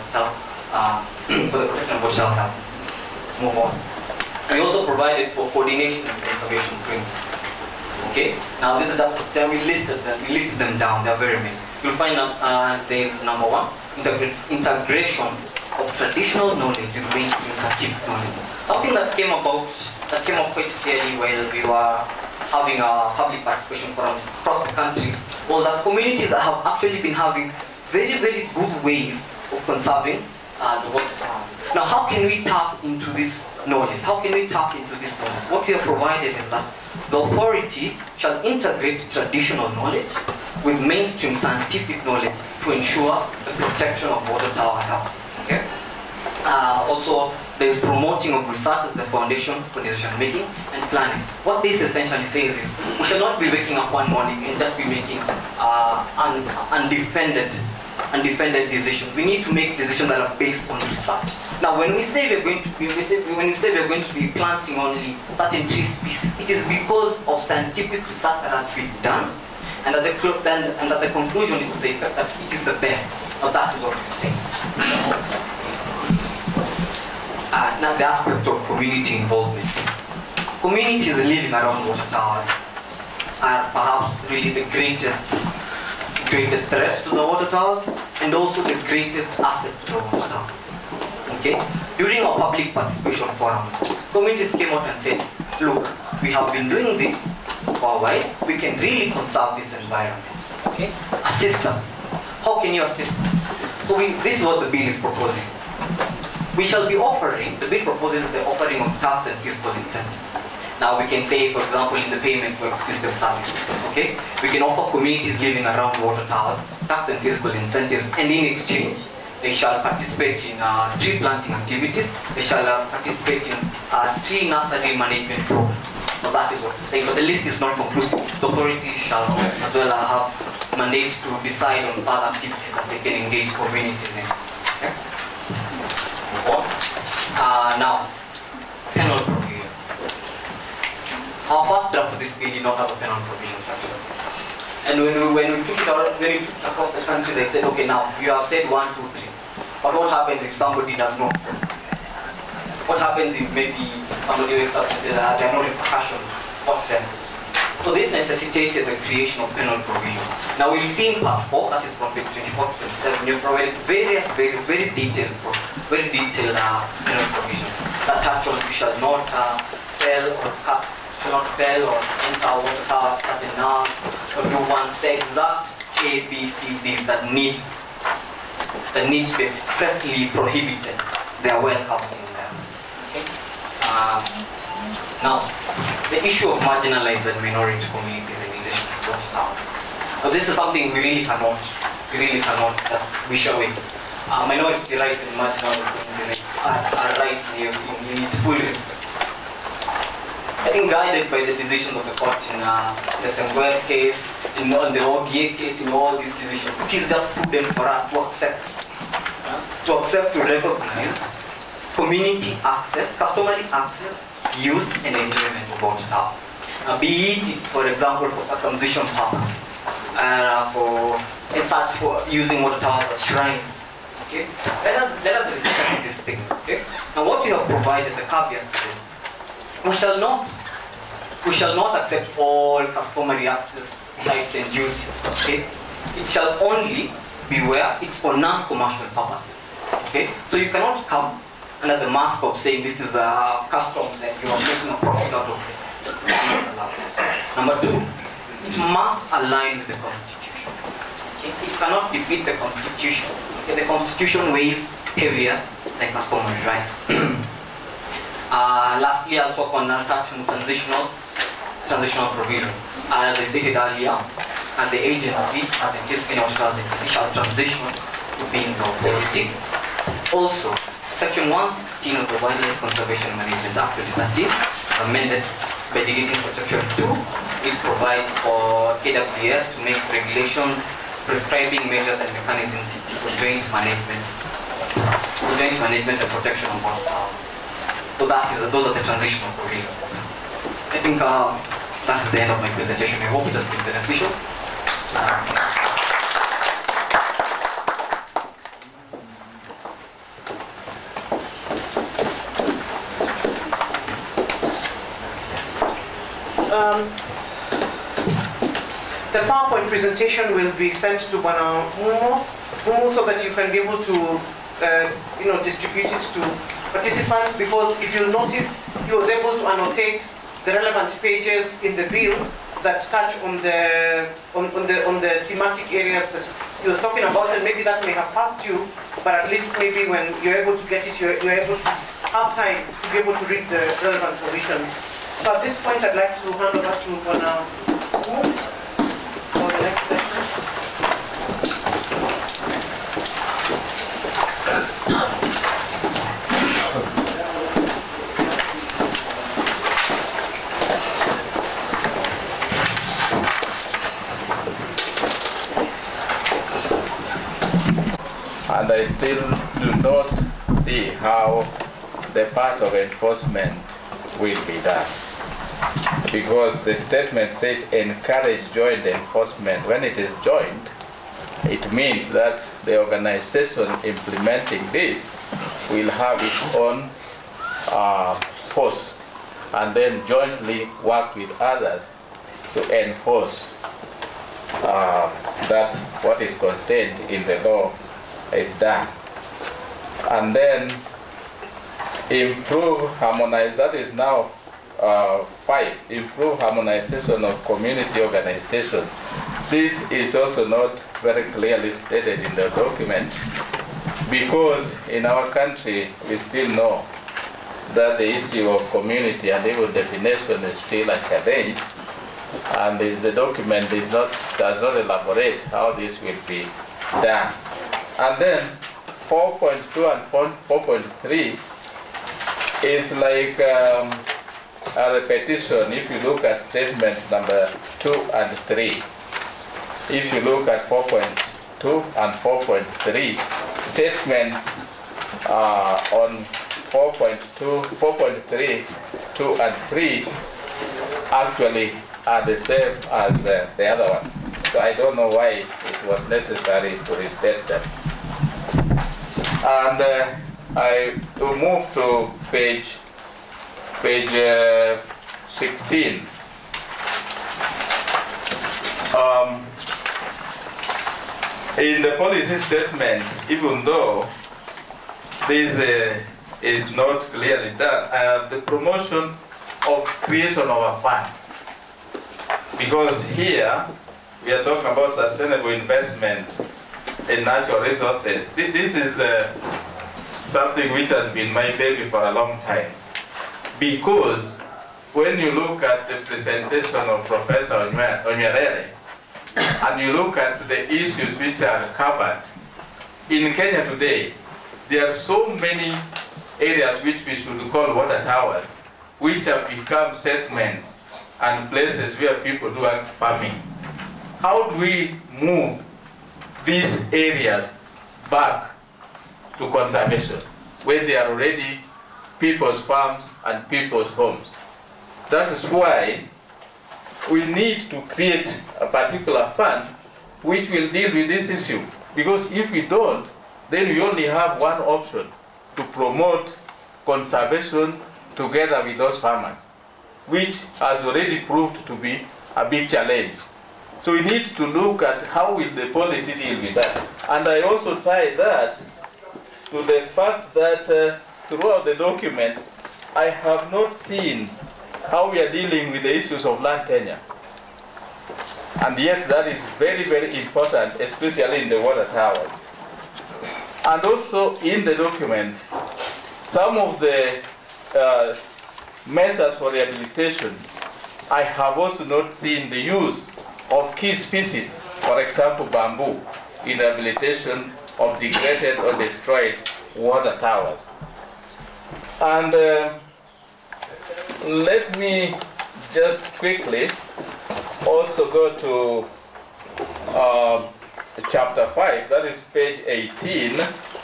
for the protection of water towers. Let's move on. We also provided for coordination and conservation principles. Okay, now this is just we listed them down. They are very many. You'll find that there is number 1, integration of traditional knowledge with mainstream scientific knowledge. Something that came up quite clearly while we were having a public participation forum across the country was that communities have actually been having very, very good ways of conserving the water towers. Now, how can we tap into this knowledge? How can we tap into this knowledge? What we have provided is that the authority shall integrate traditional knowledge with mainstream scientific knowledge to ensure the protection of water tower health. Okay? Also, there's promoting of research as the foundation for decision making and planning. What this essentially says is we shall not be waking up one morning and just be making undefended decisions. We need to make decisions that are based on research. Now, when we say we're going to be planting only certain tree species, it is because of scientific research that has been done, and that the conclusion is to the effect that it is the best. Now, that is what we're saying. Now, the aspect of community involvement. Communities living around water towers are perhaps really the greatest threat to the water towers, and also the greatest asset to the water tower. Okay? During our public participation forums, communities came out and said, look, we have been doing this for a while, we can really conserve this environment. Okay? Assist us. How can you assist us? So this is what the bill is proposing. We shall be offering, the bill proposes the offering of tax and fiscal incentives. Now we can say, for example, in the payment work system service, okay? We can offer communities living around water towers tax and fiscal incentives, and in exchange, they shall participate in tree planting activities. They shall participate in tree nursery management programs. So that is what we're saying, but the list is not conclusive. The authority shall as well have mandate to decide on further activities that they can engage communities in. Okay? Now, penal provision. Our first draft of this bill did not have a penal provision section. And when we took it across the country, they said, okay, now you have said 1, 2, 3. But what happens if somebody does not? What happens if maybe somebody wakes up and says there are no repercussions? What then? So this necessitated the creation of penal provision. Now we'll see in part 4, that is from page 24 to 27, you provided various, very detailed penal provisions that touch on you shall not fell or cut, shall not fell or enter water tower at certain hours, or do one the exact A, B, C, D that need to be expressly prohibited. They are well covered in there. Okay? Now, the issue of marginalized and minority communities in relation to water towers. So this is something we really cannot just wish away. Minority rights and marginalized communities are rights in its full respect. I think guided by the decisions of the court in the Senguer case, in the Ogie case, in all these decisions, it is just prudent for us to recognize community access, customary access, use and enjoyment of water towers. Be it, for example, for circumcision purposes, for using water towers as shrines. Okay? Let us respect this thing. Okay? Now what we have provided, the caveat is, we shall not accept all customary access, rights and use. Okay? It shall only be where it's for non-commercial purposes. Okay? So you cannot come under the mask of saying this is a custom that you are making a profit out of this. Number 2, it must align with the Constitution. Okay? It cannot defeat the Constitution. Okay? The Constitution weighs heavier than customary rights. Lastly, I'll talk on transitional provisions. As I stated earlier, and the agency, as it is in Australia, shall transition to being the authority. Also, Section 116 of the Wildlife Conservation Management Act 2013, amended by deleting Section 2, it provides for KWS to make regulations prescribing measures and mechanisms for joint management and protection of water towers. So those are the transitional provisions. I think that is the end of my presentation. I hope it has been beneficial. The PowerPoint presentation will be sent to Bwana Mumo so that you can be able to distribute it to participants, because if you notice, he was able to annotate the relevant pages in the bill that touch on the thematic areas that he was talking about, and maybe that may have passed you, but at least maybe when you're able to get it, you're able to have time to be able to read the relevant provisions. So at this point, I'd like to hand over to Bwana Mumo for the next session. I still do not see how the part of enforcement will be done. Because the statement says encourage joint enforcement. When it is joint, it means that the organization implementing this will have its own force and then jointly work with others to enforce that what is contained in the law is done. And then improve, harmonize, that is now 5, improve harmonization of community organizations. This is also not very clearly stated in the document because in our country we still know that the issue of community and even definition is still a challenge, and the document does not elaborate how this will be done. And then 4.2 and 4.3 is like a repetition if you look at statements number 2 and 3. If you look at 4.2 and 4.3, statements on 4.2, 4.3, 2 and 3 actually are the same as the other ones. So I don't know why it was necessary to restate them. And I will move to page 16. In the policy statement, even though this is not clearly done, the promotion of creation of a fund, because here we are talking about sustainable investment in natural resources. This is something which has been my baby for a long time, because when you look at the presentation of Professor Onyerere, and you look at the issues which are covered, in Kenya today, there are so many areas which we should call water towers, which have become settlements and places where people do farming. How do we move these areas back to conservation, where they are already people's farms and people's homes? That is why we need to create a particular fund which will deal with this issue. Because if we don't, then we only have one option: to promote conservation together with those farmers, which has already proved to be a big challenge. So we need to look at how will the policy deal with that. And I also tie that to the fact that throughout the document, I have not seen how we are dealing with the issues of land tenure. And yet that is very, very important, especially in the water towers. And also in the document, some of the measures for rehabilitation, I have also not seen the use of key species, for example bamboo, in rehabilitation of degraded or destroyed water towers. And let me just quickly also go to chapter 5, that is page 18.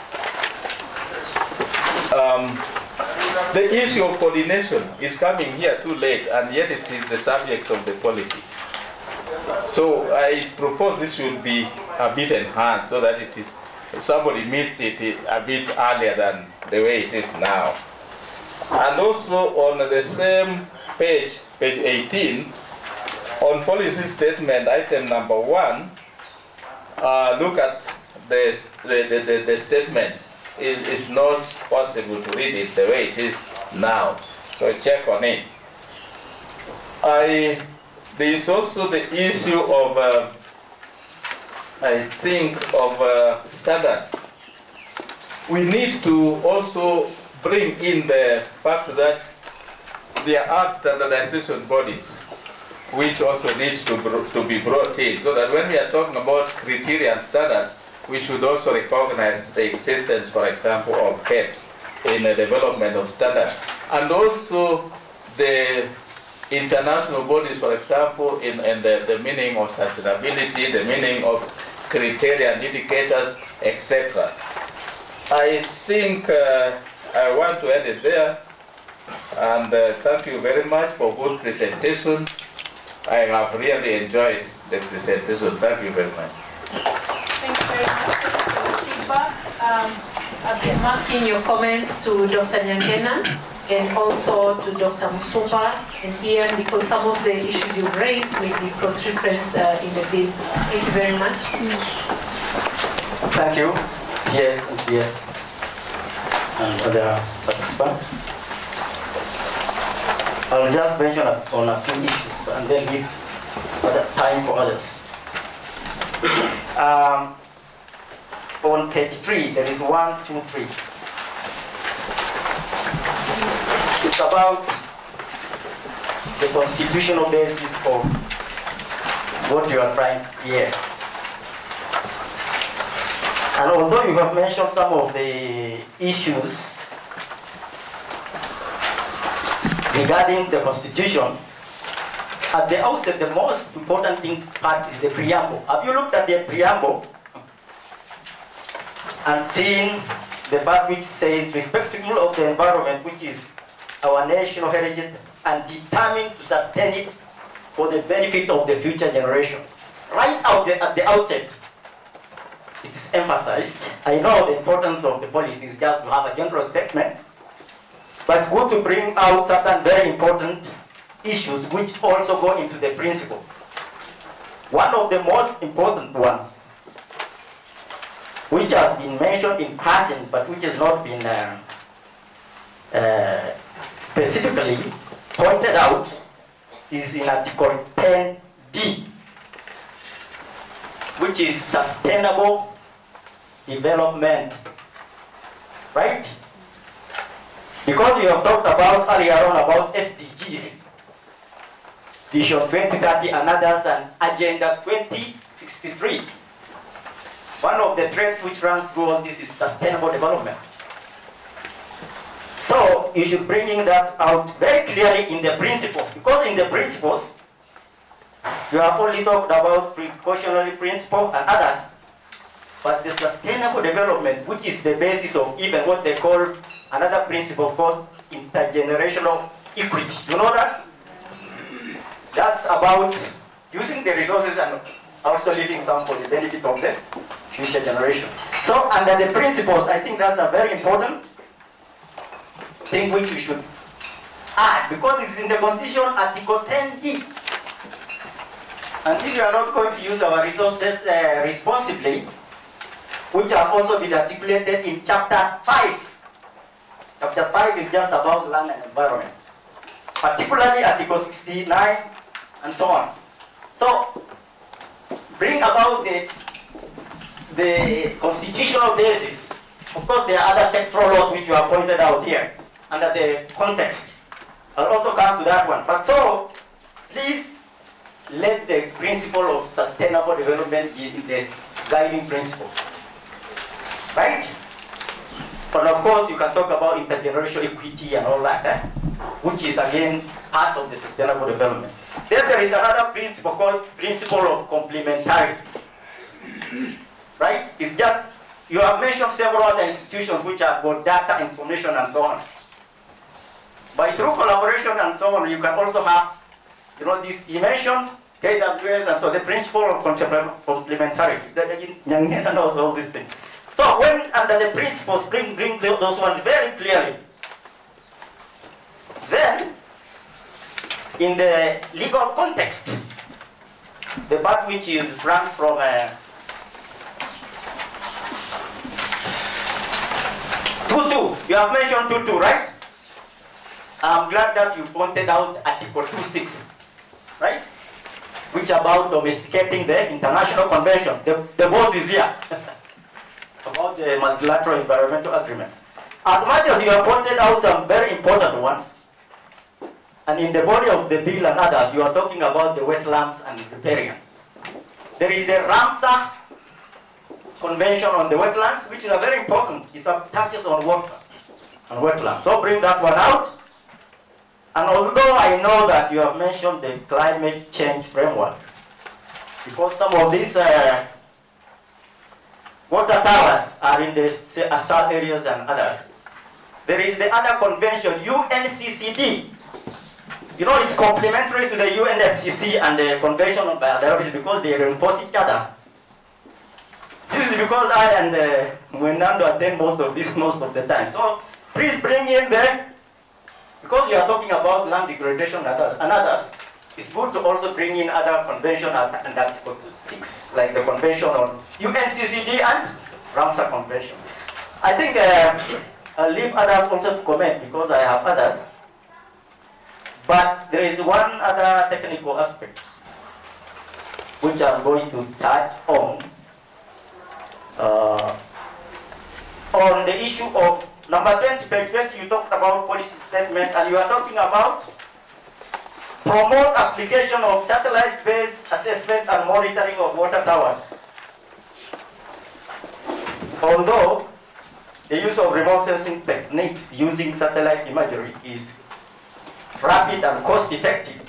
The issue of coordination is coming here too late, and yet it is the subject of the policy. So I propose this should be a bit enhanced so that it is, somebody meets it a bit earlier than the way it is now. And also on the same page, page 18, on policy statement, item number 1, look at the statement. It is not possible to read it the way it is now. So check on it. There is also the issue of, I think, of standards. We need to also bring in the fact that there are standardization bodies which also needs to be brought in, so that when we are talking about criteria and standards, we should also recognize the existence, for example, of KEPS in the development of standards. And also the international bodies, for example, in the meaning of sustainability, the meaning of criteria and indicators, etc. I think I want to end it there. And thank you very much for good presentation. I have really enjoyed the presentation. Thank you very much. Thanks very much for the feedback. I've been marking your comments to Dr. Nyangena and also to Dr. Musumba and Ian, because some of the issues you've raised may be cross-referenced in the bill. Thank you very much. Thank you. Yes, and yes. And other participants. I'll just mention on a few issues and then leave time for others. On page 3, there is 1, 2, 3. It's about the constitutional basis of what you are trying to create. And although you have mentioned some of the issues regarding the Constitution, at the outset, the most important part is the preamble. Have you looked at the preamble and seen the part which says, respectful of the environment, which is our national heritage, and determined to sustain it for the benefit of the future generations? Right at the outset, it is emphasized. I know the importance of the policy is just to have a general statement, but it's good to bring out certain very important issues which also go into the principle. One of the most important ones, which has been mentioned in passing, but which has not been specifically pointed out, is in Article 10D, which is sustainable development, right? Because we have talked about earlier on about SDGs, Vision 2030 and others, and Agenda 2063. One of the threads which runs through all this is sustainable development. So you should bring that out very clearly in the principles, because in the principles, you have only talked about precautionary principle and others, but the sustainable development, which is the basis of even what they call another principle called intergenerational equity. You know that? That's about using the resources and also leaving some for the benefit of the future generation. So under the principles, I think that's a very important thing which we should add, because it's in the Constitution, Article 10D. And if you are not going to use our resources responsibly, which have also been articulated in Chapter 5. Chapter 5 is just about land and environment, particularly Article 69 and so on. So, bring about the constitutional basis. Of course, there are other sectoral laws which you have pointed out here under the context. I'll also come to that one. But so, please let the principle of sustainable development be the guiding principle. Right? But of course, you can talk about intergenerational equity and all that, which is again part of the sustainable development. Then there is another principle called principle of complementarity. Right? It's just, you have mentioned several other institutions which have got data, information, and so on. But through collaboration and so on, you can also have, you know, this, you mentioned KWS, and so the principle of complementarity, and all these things. So when under the principles, bring those ones very clearly. Then, in the legal context, the part which is run from Tutu, you have mentioned Tutu, right? I'm glad that you pointed out Article 26, right? Which about domesticating the international convention. The boss is here. About the multilateral environmental agreement. As much as you have pointed out some very important ones, and in the body of the bill and others, you are talking about the wetlands and riparians. There is the Ramsar Convention on the wetlands, which is a very important. It touches on water and wetlands. So bring that one out. And although I know that you have mentioned the climate change framework, because some of these water towers are in the asal areas and others. There is the other convention, UNCCD. You know, it's complementary to the UNFCCC and the Convention on Biodiversity because they reinforce each other. This is because I and Mwenando attend most of the time. So please bring in there, because you are talking about land degradation and others, it's good to also bring in other conventions and Article 6, like the Convention on UNCCD and Ramsar Convention. I think I'll leave others also to comment because I have others. But there is one other technical aspect which I'm going to touch on the issue of number 20, page 20, you talked about policy statement and you are talking about promote application of satellite-based assessment and monitoring of water towers. Although the use of remote sensing techniques using satellite imagery is rapid and cost-effective,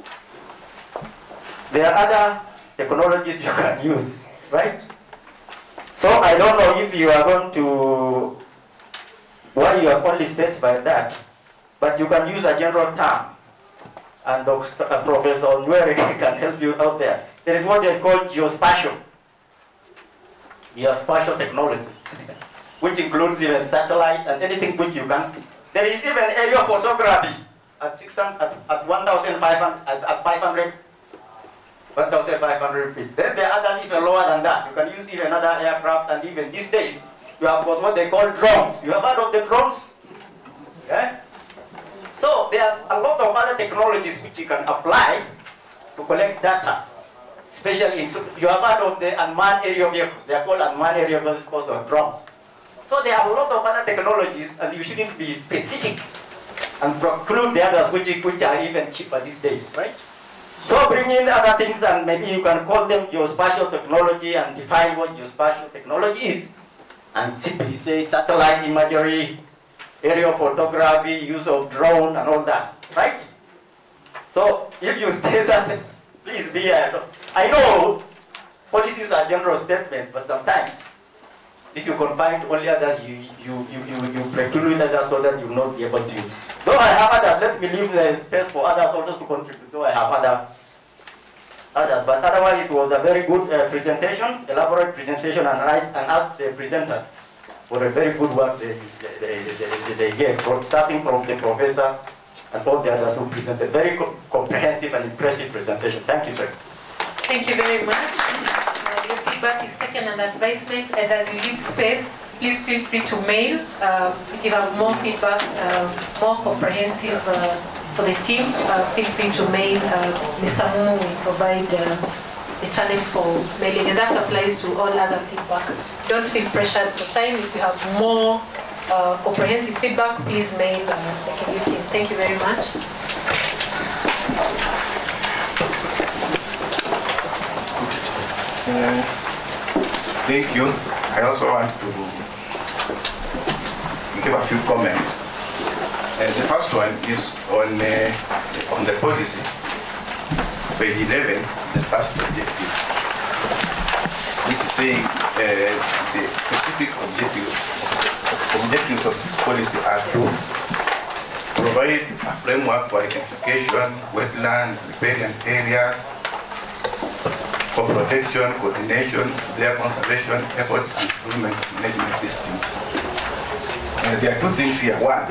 there are other technologies you can use, right? So I don't know if you are going to, why you have only specified that, but you can use a general term, and Professor Nwere can help you out there. There is what they call geospatial technologies, which includes even satellite and anything which you can. There is even aerial photography at 1,500 feet. Then there are others even lower than that. You can use even other aircraft, and even these days you have got what they call drones. You have heard of the drones? Yeah? So there's a lot of other technologies which you can apply to collect data. Especially in, you have heard of the unmanned aerial vehicles. They are called unmanned aerial vehicles because of drones. So there are a lot of other technologies, and you shouldn't be specific and preclude the others which are even cheaper these days, right? So bring in other things, and maybe you can call them geospatial technology and define what geospatial technology is, and simply say satellite imagery, aerial photography, use of drone and all that, right? So if you say that, please be I know policies are general statements, but sometimes if you confine to only others, you preclude others so that you will not be able to. Though I have others, let me leave the space for others also to contribute, though I have others. But otherwise it was a very good presentation, elaborate presentation, and asked the presenters for a very good work they gave, starting from the professor and all the others who presented. Very comprehensive and impressive presentation. Thank you, sir. Thank you very much. Your feedback is taken under advisement, and as you leave space, please feel free to mail if you have more feedback, more comprehensive for the team. Feel free to mail. Mr. Mumu will provide the channel for mailing, and that applies to all other feedback. Don't feel pressured for time. If you have more comprehensive feedback, please mail the KU team. Thank you very much. Thank you. I also want to give a few comments. The first one is on the policy, page 11, the first objective, which is saying the specific objectives of this policy are to provide a framework for identification, wetlands, riparian areas, for protection, coordination, their conservation efforts, and improvement of management systems. There are two things here. One,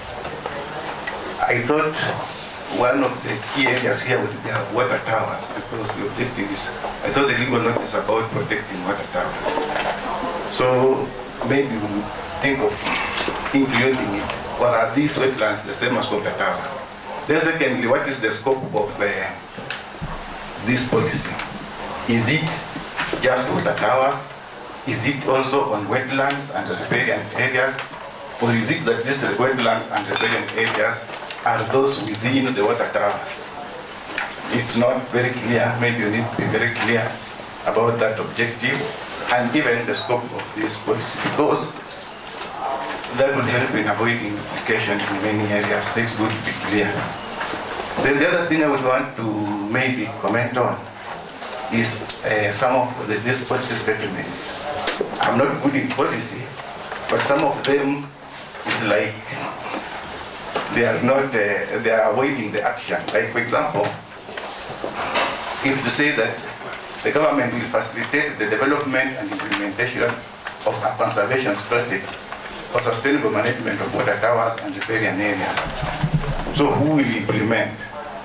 I thought one of the key areas here would be water towers, because the objective is, I thought the legal notice is about protecting water towers. So maybe we'll think of including it. Or are these wetlands the same as water towers? Then secondly, what is the scope of this policy? Is it just water towers? Is it also on wetlands and riparian areas? Or is it that these wetlands and riparian areas are those within the water towers? It's not very clear. Maybe you need to be very clear about that objective and even the scope of this policy, because that would help in avoiding duplication in many areas. It's good to be clear. Then the other thing I would want to maybe comment on is some of these policy statements I'm not good in policy, but some of them is like they are not, they are avoiding the action. Like for example, if you say that the government will facilitate the development and implementation of a conservation strategy for sustainable management of water towers and riparian areas. So who will implement?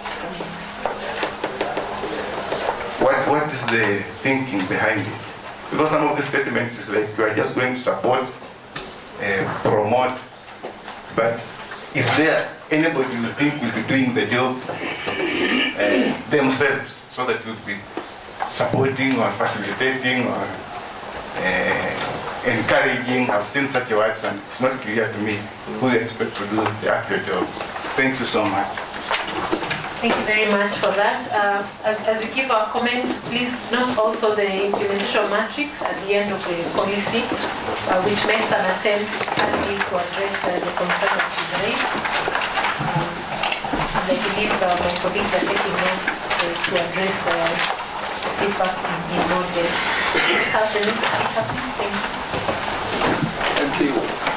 What is the thinking behind it? Because some of the statements is like you are just going to support, promote, but is there anybody you think will be doing the job themselves so that you'll be supporting or facilitating or encouraging? I've seen such words and it's not clear to me who you expect to do the actual job. Thank you so much. Thank you very much for that. As we give our comments, please note also the implementation matrix at the end of the policy, which makes an attempt actually to address the concern that is raised. And I believe my colleagues are taking notes to address feedback in more depth. Let's have the next speaker, please. Thank you. Thank you.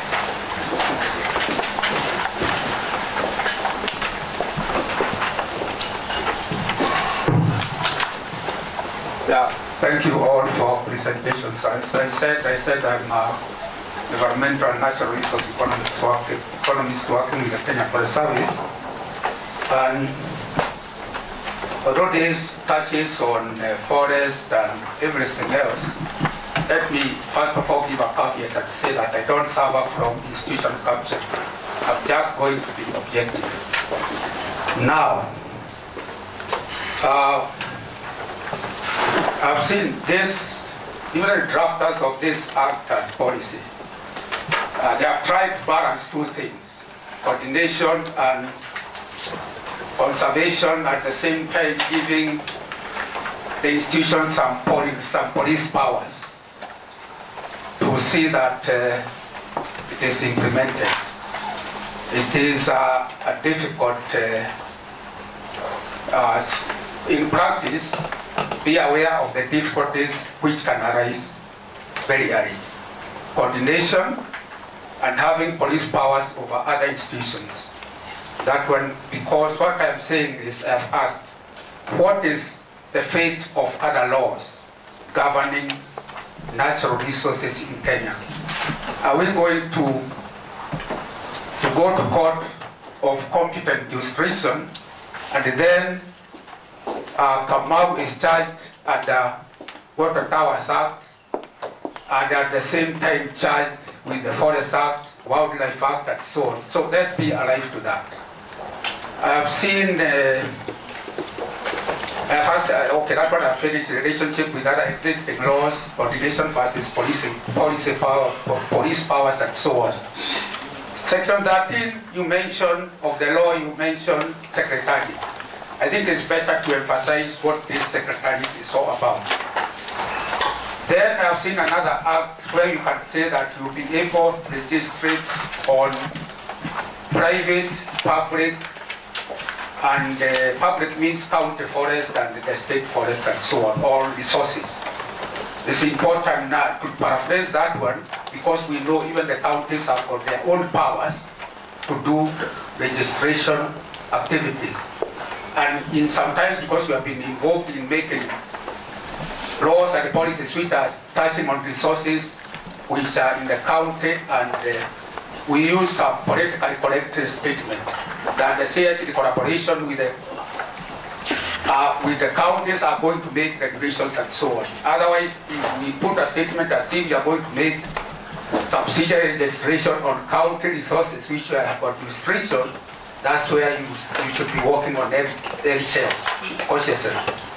Yeah, thank you all for presentations. As I said I'm a environmental and natural resource economist working with the Kenya Forest Service. And although this touches on forest and everything else, let me first of all give a caveat and say that I don't suffer from institution culture. I'm just going to be objective. Now, I've seen this, even the drafters of this act and policy, they have tried to balance two things, coordination and conservation, at the same time giving the institution some police powers to see that it is implemented. It is a difficult, in practice, be aware of the difficulties which can arise very early. Coordination and having police powers over other institutions. That one, because what I'm saying is, I've asked, what is the fate of other laws governing natural resources in Kenya? Are we going to go to court of competent jurisdiction and then Kamau is charged under Water Towers Act and at the same time charged with the Forest Act, Wildlife Act and so on? So let's be alive to that. I've seen, okay, that one I finished, relationship with other existing laws, coordination versus police powers and so on. Section 13, you mentioned, of the law, you mentioned secretariat. I think it's better to emphasize what this secretariat is all about. Then I've seen another act where you can say that you'll be able to register on private, public, and public means county forest and the state forest and so on, all resources. It's important now to paraphrase that one because we know even the counties have got their own powers to do registration activities. And in sometimes because we have been involved in making laws and policies which are touching on resources which are in the county, and we use some politically correct statement that the CIC in collaboration with the counties are going to make regulations and so on. Otherwise, if we put a statement as if we are going to make subsidiary registration on county resources which have got restriction, that's where you should be working on every shell cautiously.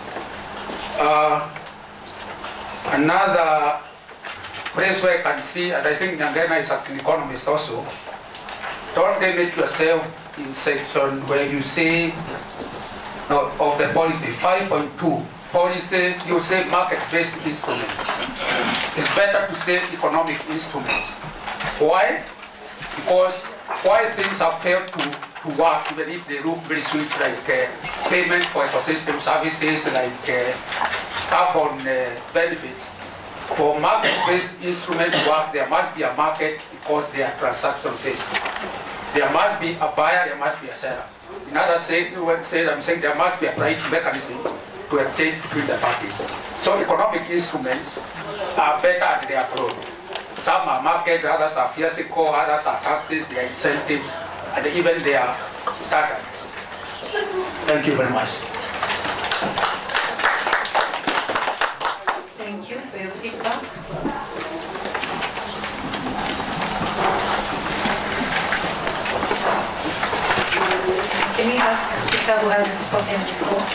Another place where I can see, and I think Nyangena is an economist also, don't limit yourself in section where you say of the policy 5.2 policy, you say market-based instruments. It's better to say economic instruments. Why? Because why things have failed to work, even if they look very sweet, like payment for ecosystem services, like carbon benefits, For market-based instruments to work, there must be a market because they are transaction-based. There must be a buyer, there must be a seller. In other words, I'm saying there must be a price mechanism to exchange between the parties. So economic instruments are better and they are broad. Some are market, others are physical, others are taxes, they are incentives, and even they are standards. Thank you very much. Thank you for your feedback. Can we have a speaker who hasn't spoken before?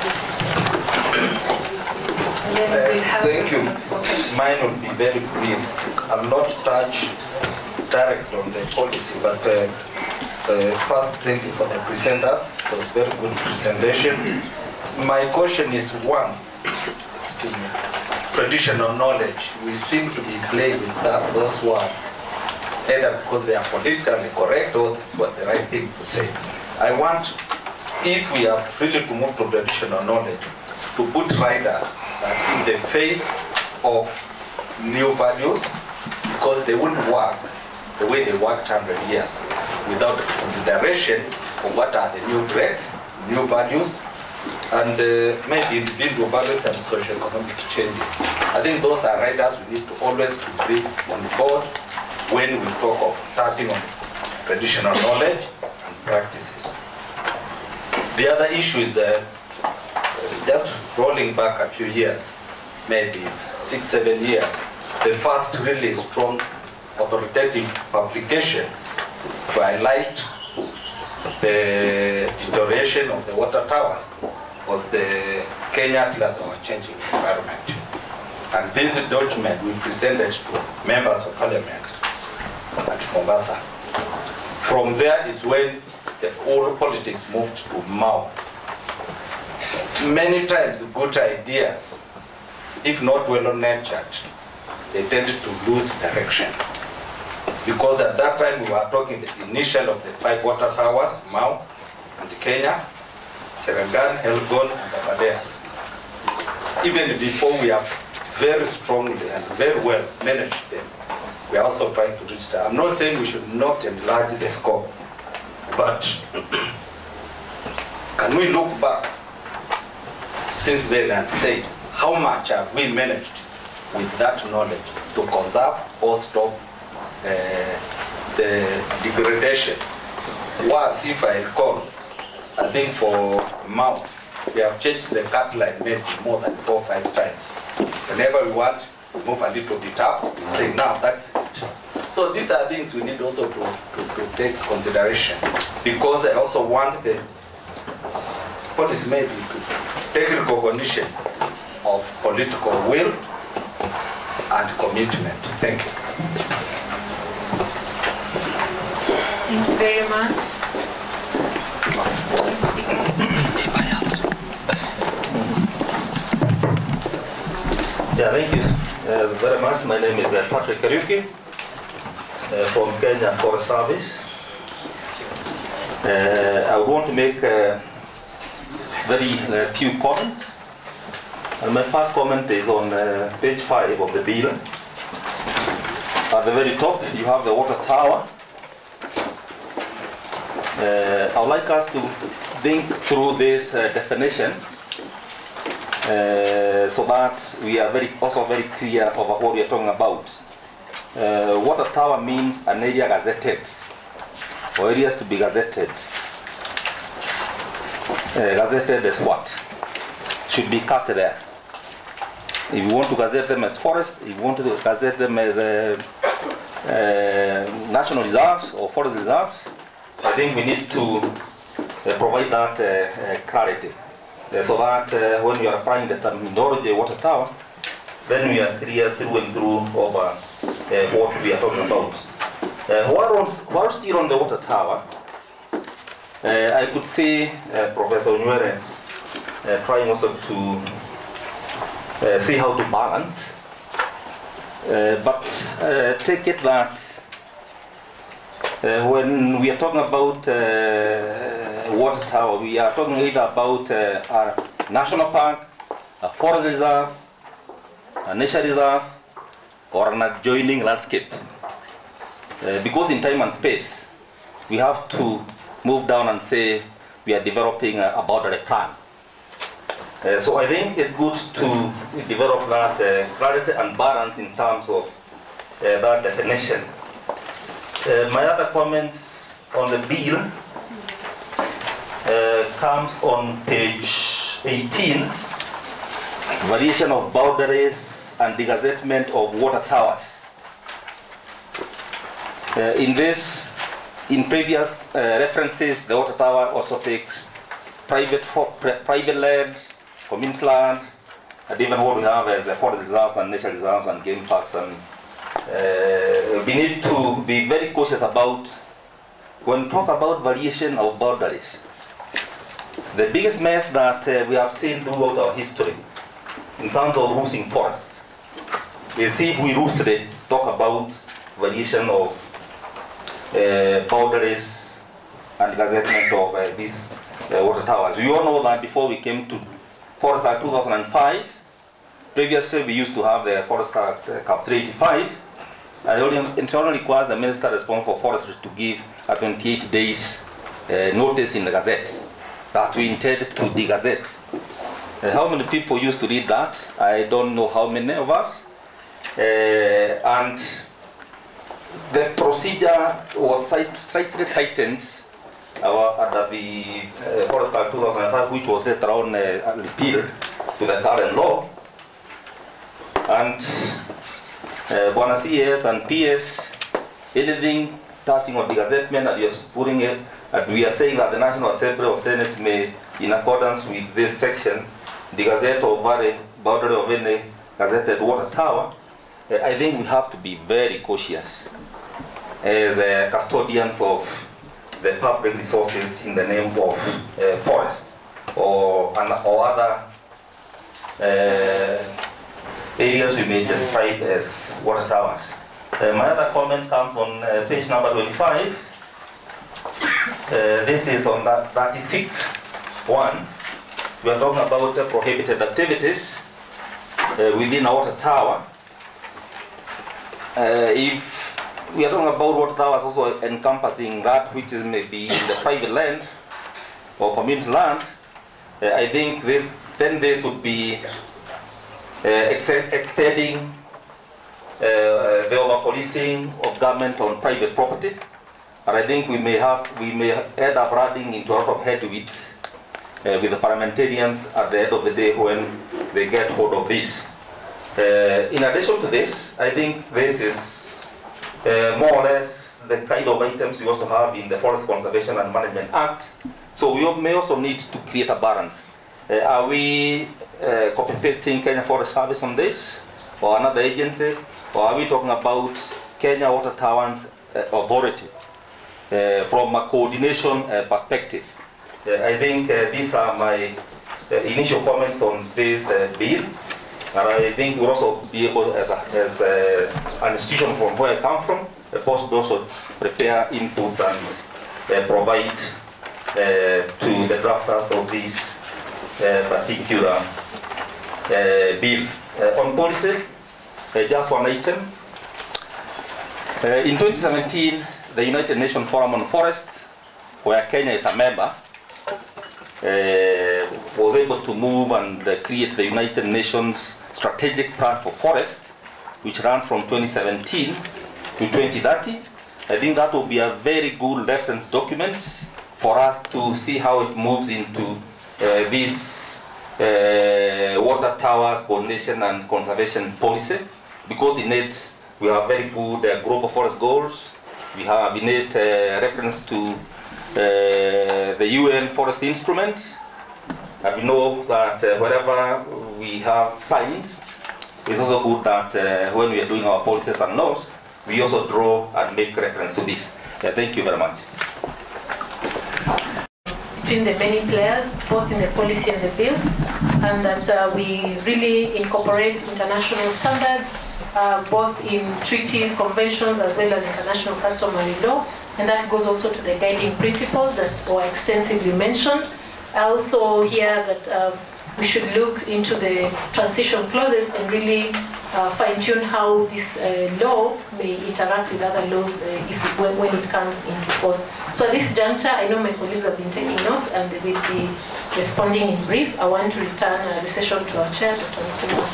And then we'll have Thank you. spoken. Mine will be very brief. I'll not touch directly on the policy, but first, thank you for the presenters. It was very good presentation. My question is one, excuse me, traditional knowledge. We seem to be playing with those words, either because they are politically correct or that's what the right thing to say. I want, if we are really to move to traditional knowledge, to put riders that in the face of new values, because they wouldn't work the way they worked 100 years without consideration of what are the new threats, new values, and maybe individual values and socio-economic changes. I think those are riders we need to always bring on board when we talk of tapping on traditional knowledge and practices. The other issue is just rolling back a few years, maybe 6-7 years, the first really strong authoritative publication to highlight the deterioration of the water towers was the Kenya Atlas on Changing Environment. And this document we presented to members of parliament at Mombasa. From there is when the whole politics moved to Mau. Many times good ideas, if not well nurtured, they tended to lose direction. Because at that time we were talking the initial of the 5 water towers, Mau and Kenya, Cherangani, Elgon, and Abadeas. Even before we have very strongly and very well managed them, we are also trying to reach that. I'm not saying we should not enlarge the scope, but can we look back since then and say, how much have we managed with that knowledge to conserve or stop the degradation? Was, if I recall, I think for Mau, we have changed the cut line maybe more than 4 or 5 times. Whenever we want to move a little bit up, we say, now that's it. So these are things we need also to take consideration, because I also want the policy maybe to take recognition of political will and commitment. Thank you. Thank you very much. Yeah, thank you very much. My name is Patrick Kariuki from Kenya Forest Service. I want to make very few comments. And my first comment is on page 5 of the bill. At the very top, you have the water tower. I would like us to think through this definition so that we are also very clear over what we are talking about. Water tower means an area gazetted, or areas to be gazetted. Gazetted as what? Should be cast there. If you want to gazette them as forest, if you want to gazette them as national reserves or forest reserves, I think we need to provide that clarity. So that when we are applying the terminology water tower, then we are clear through and through over what we are talking about. While still on the water tower, I could see Professor Onywere trying also to see how to balance, but take it that when we are talking about water tower, we are talking either about our national park, a forest reserve, a nature reserve, or an adjoining landscape. Because in time and space, we have to move down and say we are developing a boundary plan. So I think it's good to develop that clarity and balance in terms of that definition. My other comments on the bill comes on page 18, variation of boundaries and degazettement of water towers. In previous references, the water tower also takes private land, community land, and even what we have as forest reserves and nature reserves and game parks. And we need to be very cautious about, when we talk about variation of boundaries, the biggest mess that we have seen throughout our history in terms of rules in forest is if we rules today talk about variation of boundaries and gazettement of these water towers. We all know that before we came to Forest Act 2005, previously we used to have the Forest Act Cap 385, and it only requires the minister responsible for forestry to give a 28 days notice in the Gazette that we intend to de-gazette. How many people used to read that? I don't know how many of us. And the procedure was slightly tightened under the Forest Act 2005, which was later on repealed to the current law. And Bwana CS and PS, anything touching on de-gazettement, and you're putting it, and we are saying that the National Assembly or Senate may, in accordance with this section, de-gazette or boundary of any gazetted water tower. I think we have to be very cautious as custodians of the public resources in the name of forest or other areas we may describe as water towers. My other comment comes on page number 25. This is on that 36.1. We are talking about prohibited activities within a water tower. If we are talking about water towers also encompassing that which is maybe in the private land or community land, I think this would be extending the over-policing of government on private property, and I think we may end up running into a lot of headwind with the parliamentarians at the end of the day when they get hold of this. In addition to this, I think this is more or less the kind of items we also have in the Forest Conservation and Management Act. So we may also need to create a balance. Are we copy-pasting Kenya Forest Service on this, or another agency, or are we talking about Kenya Water Towers Authority from a coordination perspective? I think these are my initial comments on this bill, and I think we'll also be able, as an institution from where I come from, possibly also prepare inputs and provide to the drafters of this particular bill. On policy, just one item. In 2017, the United Nations Forum on Forests, where Kenya is a member, was able to move and create the United Nations Strategic Plan for Forests, which runs from 2017 to 2030. I think that will be a very good reference document for us to see how it moves into this water towers coordination and conservation policy, because in it we have very good global forest goals. We have in it reference to the UN Forest Instrument, and we know that wherever we have signed, it's also good that when we are doing our policies and laws, we also draw and make reference to this. Thank you very much. Between the many players, both in the policy and the bill, and that we really incorporate international standards, both in treaties, conventions, as well as international customary law, and that goes also to the guiding principles that were extensively mentioned. I also hear that we should look into the transition clauses and really fine-tune how this law may interact with other laws when it comes into force. So at this juncture, I know my colleagues have been taking notes and they will be responding in brief. I want to return the session to our chair, Dr. Msuma.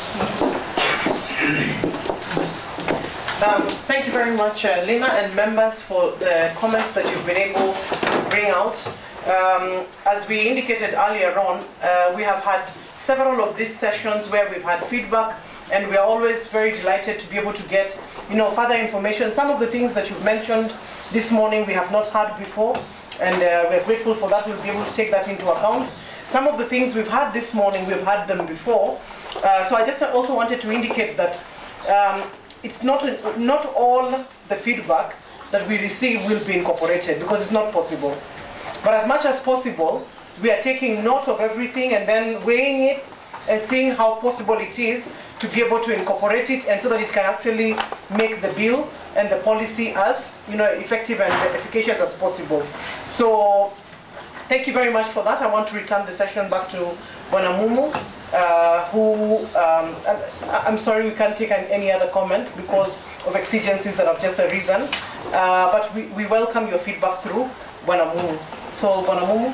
Thank you very much, Lina, and members, for the comments that you've been able to bring out. As we indicated earlier on, we have had several of these sessions where we've had feedback, and we are always very delighted to be able to get, further information. Some of the things that you've mentioned this morning we have not heard before, and we're grateful for that. We'll be able to take that into account. Some of the things we've had this morning, we've had them before. So I just also wanted to indicate that it's not all the feedback that we receive will be incorporated, because it's not possible. But as much as possible, we are taking note of everything and then weighing it and seeing how possible it is to be able to incorporate it, and so that it can actually make the bill and the policy as effective and efficacious as possible. So thank you very much for that. I want to return the session back to Bwana who, I'm sorry we can't take any other comment because of exigencies that have just arisen, but we welcome your feedback through Bwana Mumu. So Bwana Mumu.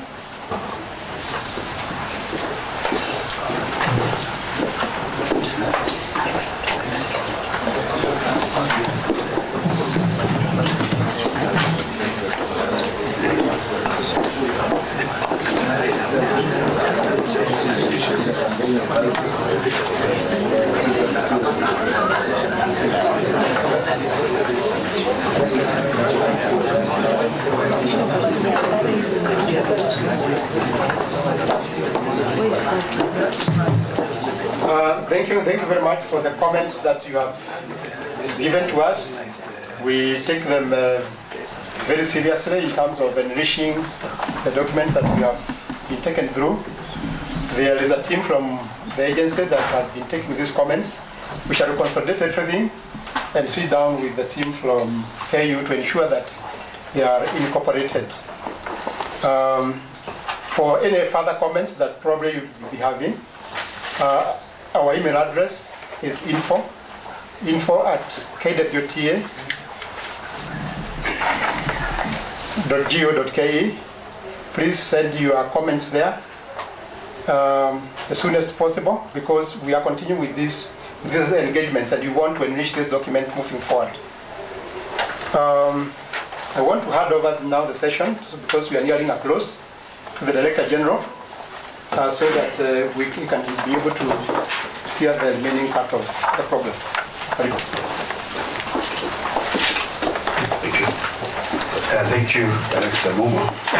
Thank you very much for the comments that you have given to us. We take them very seriously in terms of enriching the documents that we have been taken through. There is a team from the agency that has been taking these comments. We shall consolidate everything and sit down with the team from KU to ensure that they are incorporated. For any further comments that probably you'll be having, our email address is info@kwta.go.ke. Please send your comments there as soon as possible, because we are continuing with this engagement and we want to enrich this document moving forward. I want to hand over now the session, because we are nearing a close, to the Director General, so that we can be able to steer the remaining part of the problem. Thank you, Director Mumu.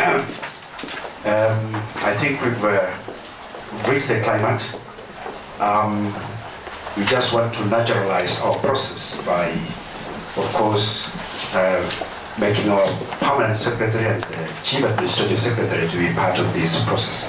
I think we've reached the climax. We just want to naturalize our process by, of course, making our permanent secretary and the chief administrative secretary to be part of this process.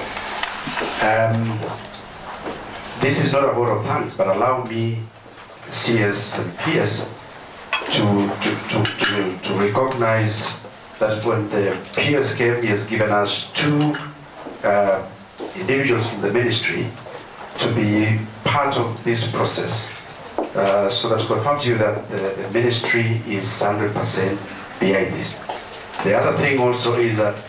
This is not a vote of thanks, but allow me, CS and PS, to recognize that when the PS came, he has given us two individuals from the ministry to be part of this process, so that to confirm to you that the ministry is 100% behind this. The other thing also is that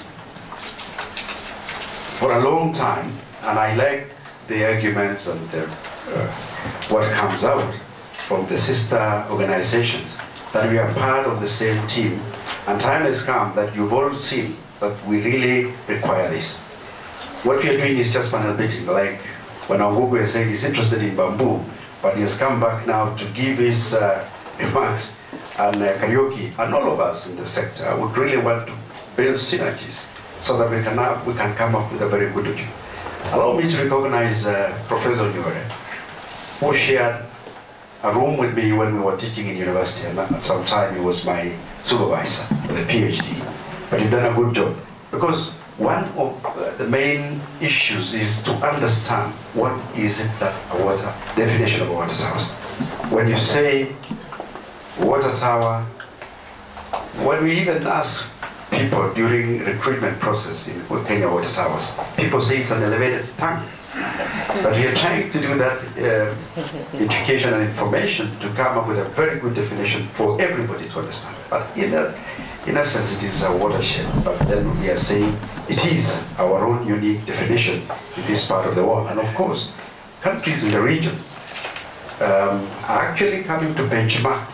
for a long time, and I like the arguments and what comes out from the sister organizations, that we are part of the same team, and time has come that you've all seen that we really require this. What we are doing is just panel beating, like when Angugu is saying he's interested in bamboo, but he has come back now to give his remarks, and Karaoke, and all of us in the sector would really want to build synergies so that we can come up with a very good document. Allow me to recognize Professor Nyore, who shared a room with me when we were teaching in university, and at some time he was my supervisor with a PhD. But you've done a good job, because one of the main issues is to understand what is it that a water, definition of a water tower. When you say water tower, when we even ask people during recruitment process in Kenya Water Towers, people say it's an elevated tank. But we are trying to do that education and information to come up with a very good definition for everybody to understand. But in a sense, it is a watershed. But then we are saying it is our own unique definition in this part of the world. And of course, countries in the region are actually coming to benchmark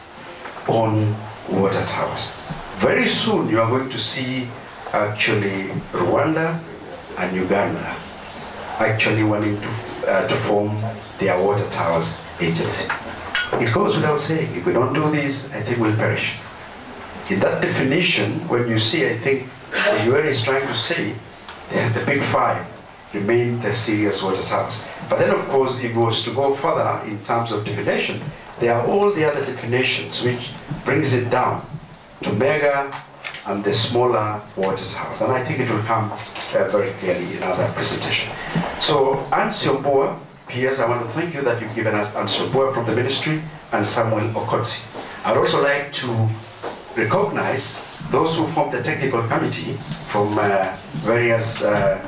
on water towers. Very soon you are going to see actually Rwanda and Uganda actually wanting to form their water towers agency. It goes without saying, if we don't do this, I think we'll perish. In that definition, when you see, I think, what UAR is trying to say, the big five remain the serious water towers. But then, of course, if it was to go further in terms of definition, there are all the other definitions which brings it down to mega and the smaller water towers. And I think it will come very clearly in our presentation. So, Anne Siombua, peers, I want to thank you that you've given us Anne Siombua from the ministry and Samuel Okotsi. I'd also like to recognize those who formed the technical committee from various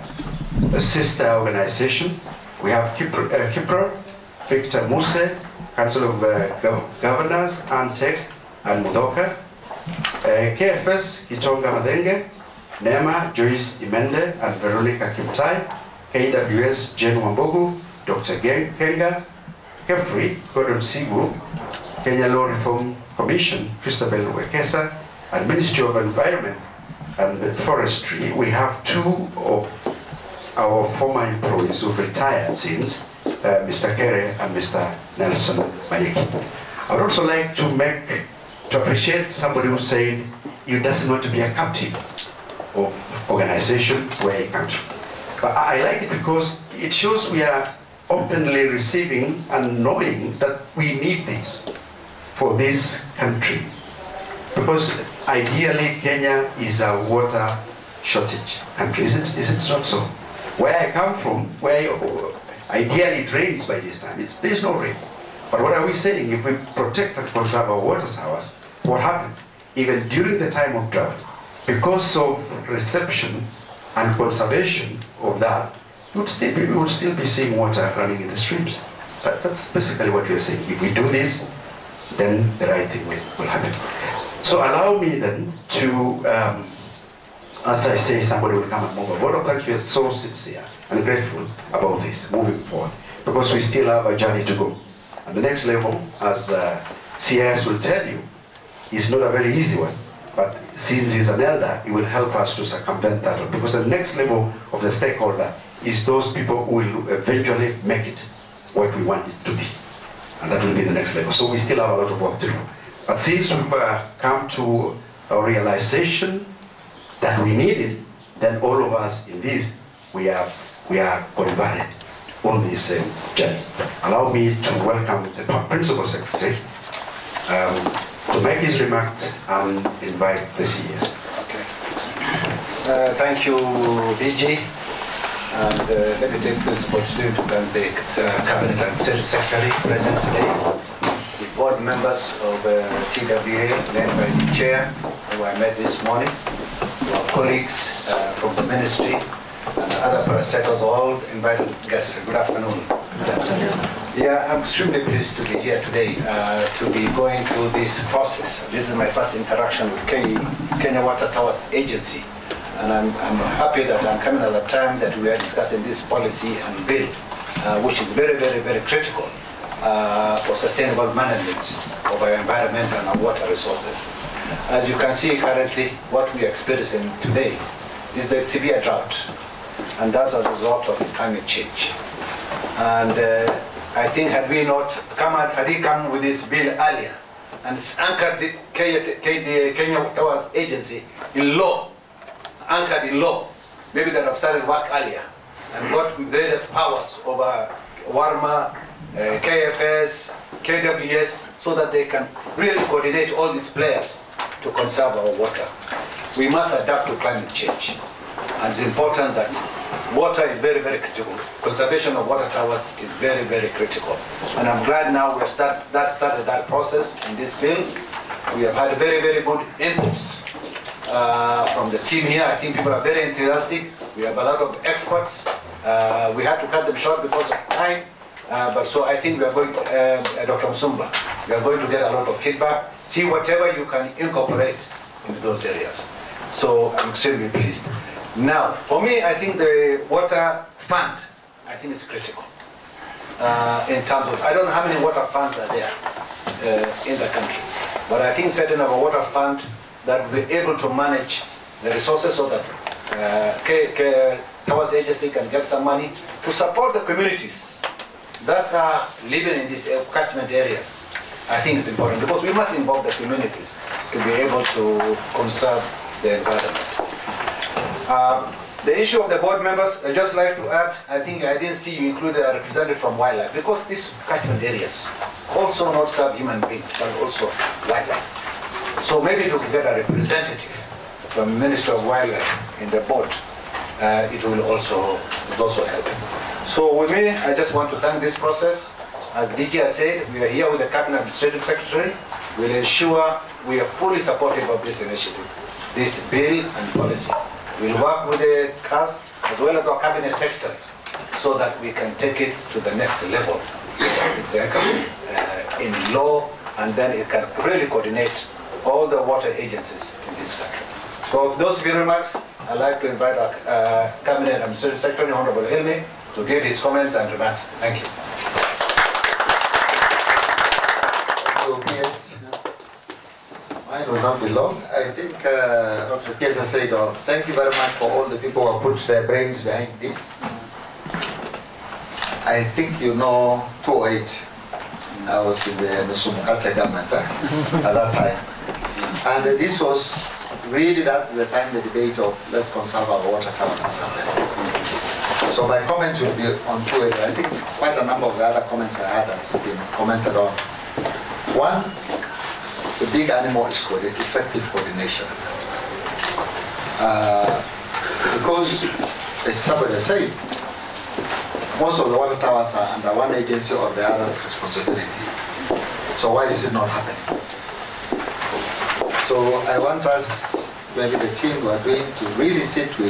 sister organizations. We have Kipra, Victor Muse, Council of Governors, Antec, and Mudoka, KFS, Kitonga Madenge, NEMA, Joyce Imende, and Veronica Kimtai, KWS, Jen Wambogu, Dr. Kenga, Kefri, Gordon Sibu, Kenya Law Reform Commission, Christabel Wekesa, and Ministry of Environment and Forestry. We have two of our former employees who've retired since, Mr. Kere and Mr. Nelson Mayeki. I'd also like to appreciate somebody who said he doesn't want to be a captive of organization where he comes from. But I like it because it shows we are openly receiving and knowing that we need this for this country. Because ideally Kenya is a water shortage country, is it not so? Where I come from, where ideally it rains by this time, there's no rain. But what are we saying? If we protect and conserve our water towers, what happens? Even during the time of drought, because of reception and conservation of that, we would still be seeing water running in the streams. That's basically what we're saying. If we do this, then the right thing will happen. So allow me then to, as I say, somebody will come and move. A word of thank you is so sincere and grateful about this, moving forward, because we still have a journey to go. And the next level, as CIS will tell you, is not a very easy one. But since he's an elder, he will help us to circumvent that one. Because the next level of the stakeholder is those people who will eventually make it what we want it to be. And that will be the next level. So we still have a lot of work to do. But since we've come to a realization that we need it, then all of us in this, we are converted on this journey. Allow me to welcome the Principal Secretary to make his remarks and invite the CES. Okay. Thank you, DG. And let me take this opportunity to thank the Cabinet and Secretary present today, the board members of TWA, led by the Chair, who I met this morning, our colleagues from the Ministry, and other parastatals, all invited guests. Good afternoon. Good afternoon. Yeah, I'm extremely pleased to be here today to be going through this process. This is my first interaction with Kenya Water Towers Agency. And I'm happy that I'm coming at a time that we are discussing this policy and bill, which is very, very, very critical for sustainable management of our environment and our water resources. As you can see currently, what we are experiencing today is the severe drought, and that's a result of climate change. And I think had he come with this bill earlier and anchored the Kenya Towers Agency in law, anchored in law, maybe they have started work earlier and got various powers over WARMA, KFS, KWS, so that they can really coordinate all these players to conserve our water. We must adapt to climate change. And it's important that water is very, very critical. Conservation of water towers is very, very critical. And I'm glad now we have started that process in this bill. We have had very, very good inputs from the team here. I think people are very enthusiastic. We have a lot of experts We had to cut them short because of time, but so I think we are going, Dr. Musumba, we are going to get a lot of feedback, see whatever you can incorporate into those areas. So I'm extremely pleased. Now, for me, I think the water fund, I think is critical. In terms of, I don't know how many water funds are there in the country, but I think setting up a water fund that will be able to manage the resources so that Towers Agency can get some money to support the communities that are living in these catchment areas. I think it's important because we must involve the communities to be able to conserve the environment. The issue of the board members, I'd just like to add, I think I didn't see you included a representative from wildlife because these catchment areas also not serve human beings but also wildlife. So maybe to get a representative from the Ministry of Wildlife in the board, it will also help. So with me, I just want to thank this process. As DG has said, we are here with the Cabinet Administrative Secretary. We'll ensure we are fully supportive of this initiative, this bill and policy. We'll work with the CAS as well as our Cabinet Secretary so that we can take it to the next level, exactly, in law, and then it can really coordinate all the water agencies in this country. So with those few remarks, I'd like to invite our Cabinet Administrative Secretary, Honorable Hilmi, to give his comments and remarks. Thank you. PS, mine will not be long. I think Dr. Kesa said, thank you very much for all the people who put their brains behind this. I think you know 2008, I was in the Nusumukata government at that time. And this was really the time the debate of let's conserve our water towers has happened. So my comments will be on 2008. I think quite a number of the other comments I had has been commented on. One, the big animal is effective coordination. Because, as somebody said, most of the water towers are under one agency or the other's responsibility. So why is it not happening? So I want us, maybe the team who are doing, to really sit with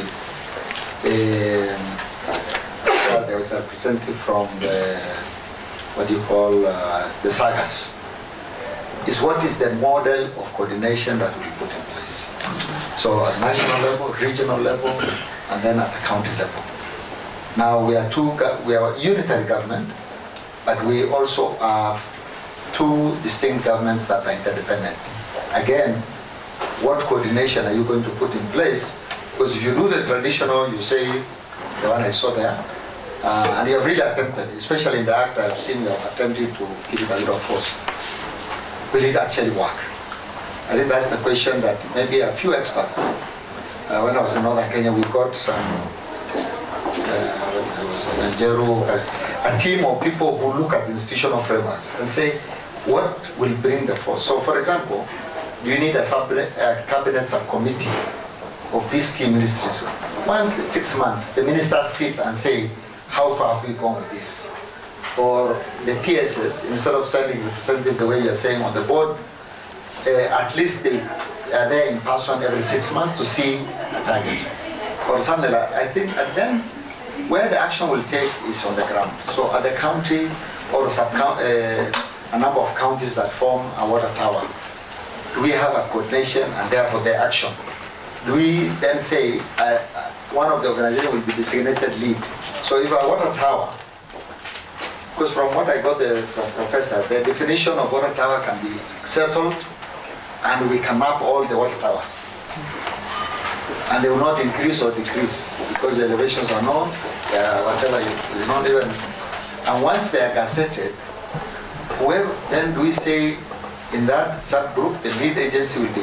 there was a representative from the, what do you call, the SAGAS. Is what is the model of coordination that we put in place. So at national level, regional level, and then at the county level. Now we are a unitary government, but we also have two distinct governments that are interdependent. Again, what coordination are you going to put in place? Because if you do the traditional, you say, the one I saw there, and you have really attempted, especially in the act I've seen you have attempted to give it a little force. Will it actually work? I think that's the question that maybe a few experts, when I was in Northern Kenya, we got some, there was a team of people who look at the institutional frameworks and say, what will bring the force? So for example, you need a cabinet subcommittee of these key ministries. Once 6 months, the ministers sit and say, how far have we gone with this? Or the PSS, instead of sending representative the way you're saying on the board, at least they are there in person every 6 months to see a target. Or something like that. I think, and then where the action will take is on the ground. So at the county or a number of counties that form a water tower, do we have a coordination and therefore the action? Do we then say one of the organizations will be designated lead? So if a water tower, because from what I got from Professor, the definition of water tower can be settled and we can map all the water towers. And they will not increase or decrease because the elevations are known, whatever you not even. And once they are gazetted, where then do we say in that subgroup the lead agency will be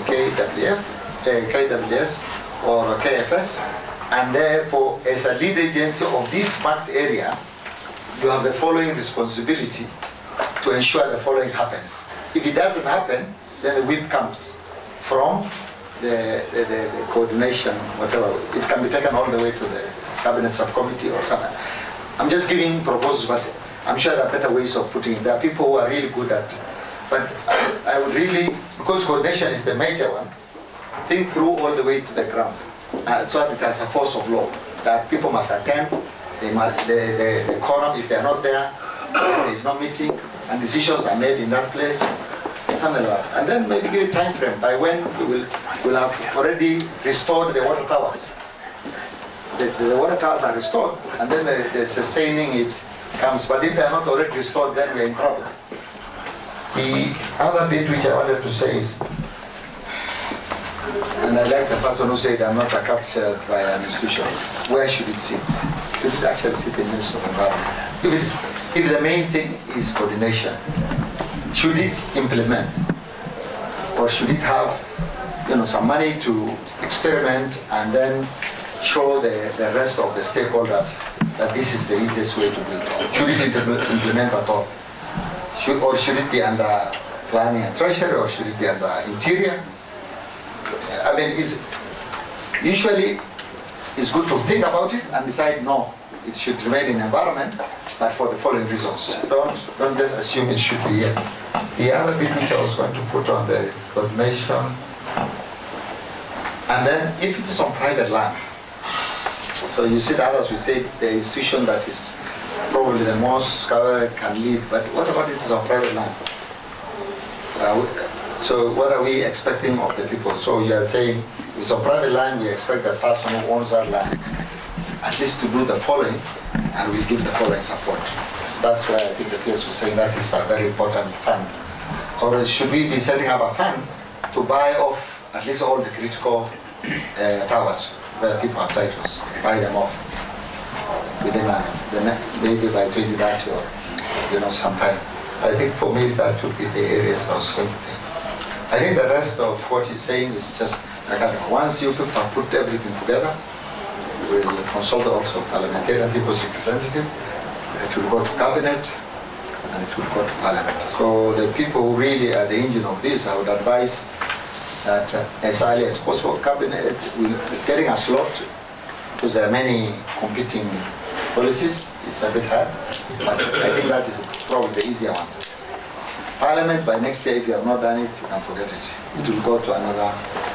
KWS or KFS, and therefore as a lead agency of this marked area, you have the following responsibility to ensure the following happens. If it doesn't happen, then the whip comes from the coordination, whatever. It can be taken all the way to the cabinet subcommittee or something. I'm just giving proposals, but I'm sure there are better ways of putting it. There are people who are really good at it. But I would really, because coordination is the major one, think through all the way to the ground. So it has a force of law that people must attend. the quorum, if they are not there, there is no meeting, and decisions are made in that place, something like that. And then maybe give a time frame by when we will have already restored the water towers. The water towers are restored, and then the sustaining it comes. But if they are not already restored, then we are in trouble. The other bit which I wanted to say is, and I like the person who said I'm not captured by an institution. Where should it sit? Should it actually sit in the Ministry of Environment? If the main thing is coordination, should it implement? Or should it have some money to experiment and then show the rest of the stakeholders that this is the easiest way to do it? Should it implement at all? Or should it be under planning and treasury, or should it be under interior? I mean, usually it's good to think about it and decide, no, it should remain in environment, but for the following reasons. Don't just assume it should be here. The other bit which I was going to put on the coordination, and then if it is on private land, so you see the others, we say the institution that is probably the most can lead, but what about if it's on private land? So what are we expecting of the people? So you are saying, if it's on private land, we expect the person who owns that land at least to do the following, and we'll give the following support. That's why I think the PS was saying that is a very important fund. Or should we be setting up a fund to buy off at least all the critical towers where people have titles, buy them off within maybe by 2030 or sometime. I think for me that would be the areas I was going to think. I think the rest of what he's saying is just once you people have put everything together, we'll consult also parliamentarian people's representative. It will go to cabinet and it will go to parliament. So the people who really are the engine of this, I would advise that as early as possible, cabinet will getting a slot, because there are many competing policies. It's a bit hard, but I think that is probably the easier one. Parliament, by next year, if you have not done it, you can forget it. It will go to another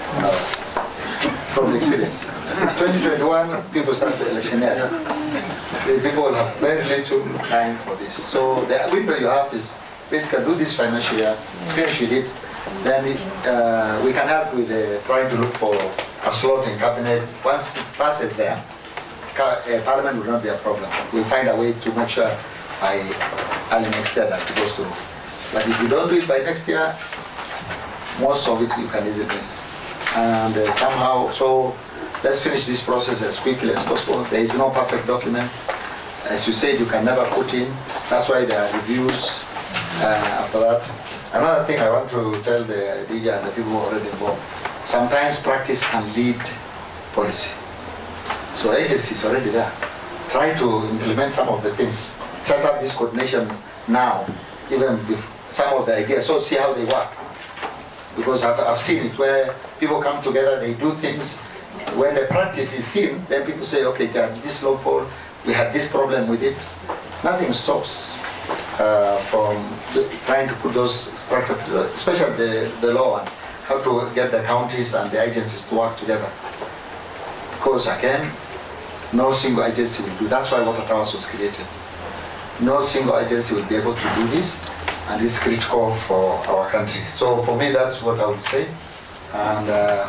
from the experience. 2021, people start the electioneering. The people will have very little time for this. So the window you have is basically do this financial year, finish with it, then we can help with trying to look for a slot in cabinet. Once it passes there, Parliament will not be a problem. We'll find a way to make sure by early next year that it goes through. But if you don't do it by next year, most of it you can easily miss. And somehow, so let's finish this process as quickly as possible. There is no perfect document. As you said, you can never put in. That's why there are reviews after that. Another thing I want to tell the DG and the people who are already involved, sometimes practice can lead policy. So agency is already there. Try to implement some of the things. Set up this coordination now, even with some of the ideas, so see how they work. Because I've seen it where people come together, they do things. When the practice is seen, then people say, okay, this lawful, we had this problem with it. Nothing stops from trying to put those structures, especially the law ones, how to get the counties and the agencies to work together. Because again, no single agency will do. That's why Water Towers was created. No single agency will be able to do this, and it's critical for our country. So for me, that's what I would say. And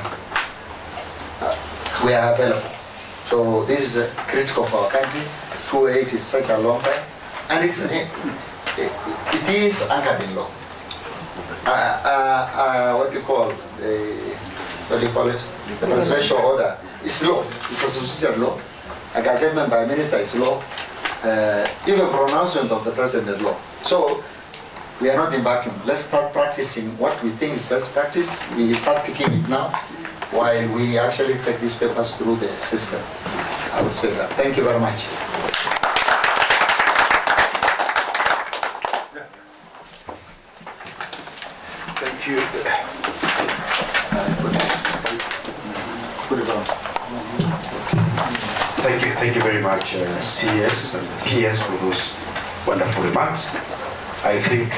we are available. So this is critical for our country. 208 is such a long time, and it is anchored in law. What do you call it? The presidential order. It's law. It's a substantial law. A gazettement by a minister is law. Even pronouncement of the president is law. So we are not in vacuum. Let's start practicing what we think is best practice. We start picking it now, while we actually take these papers through the system. I would say that. Thank you very much. Thank you. Thank you very much, CS and PS, for those wonderful remarks. I think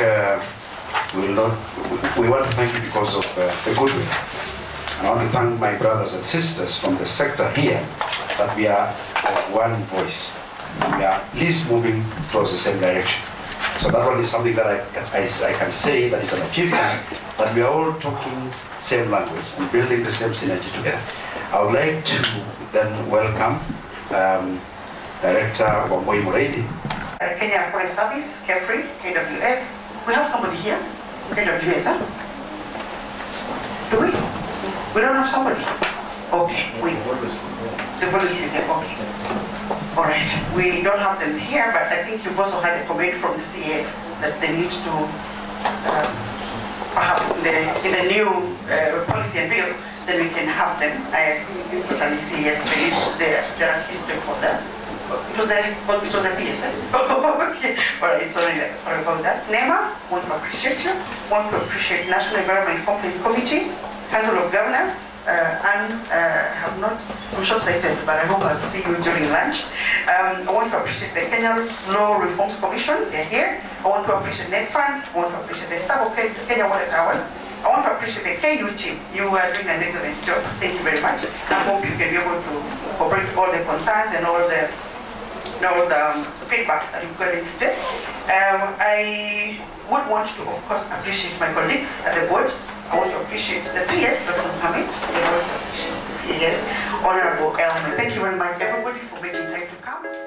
we want to thank you because of the goodwill. And I want to thank my brothers and sisters from the sector here that we are of one voice. We we are at least moving towards the same direction. So that one is something that I can say that is an achievement, that we are all talking same language and building the same synergy together. I would like to then welcome Director Wambui Muredi. Kenya Forest Service, KEFRI, KWS. We have somebody here, KWS, huh? Do we? We don't have somebody. Okay, wait. The police will get okay. All right, we don't have them here, but I think you've also had a comment from the CS that they need to, perhaps in the new policy and bill, then we can have them. I agree with totally CS. They are key stakeholder. It was the PS. Okay. All right, sorry about that. NEMA, want to appreciate you. Want to appreciate National Environment Complaints Committee, Council of Governors, and have not, I'm short-sighted, but I hope I'll see you during lunch. I want to appreciate the Kenya Law Reforms Commission, they're here. I want to appreciate NetFund, I want to appreciate the staff of Kenya Water Towers. I want to appreciate the KU team. You are doing an excellent job. Thank you very much. I hope you can be able to incorporate all the concerns and all the feedback that you've gotten today. I would want to, of course, appreciate my colleagues at the board. I want to appreciate the PS, Dr. Mohammed, and also appreciate the CAS, Honorable Elmer. Thank you very much, everybody, for making time to come.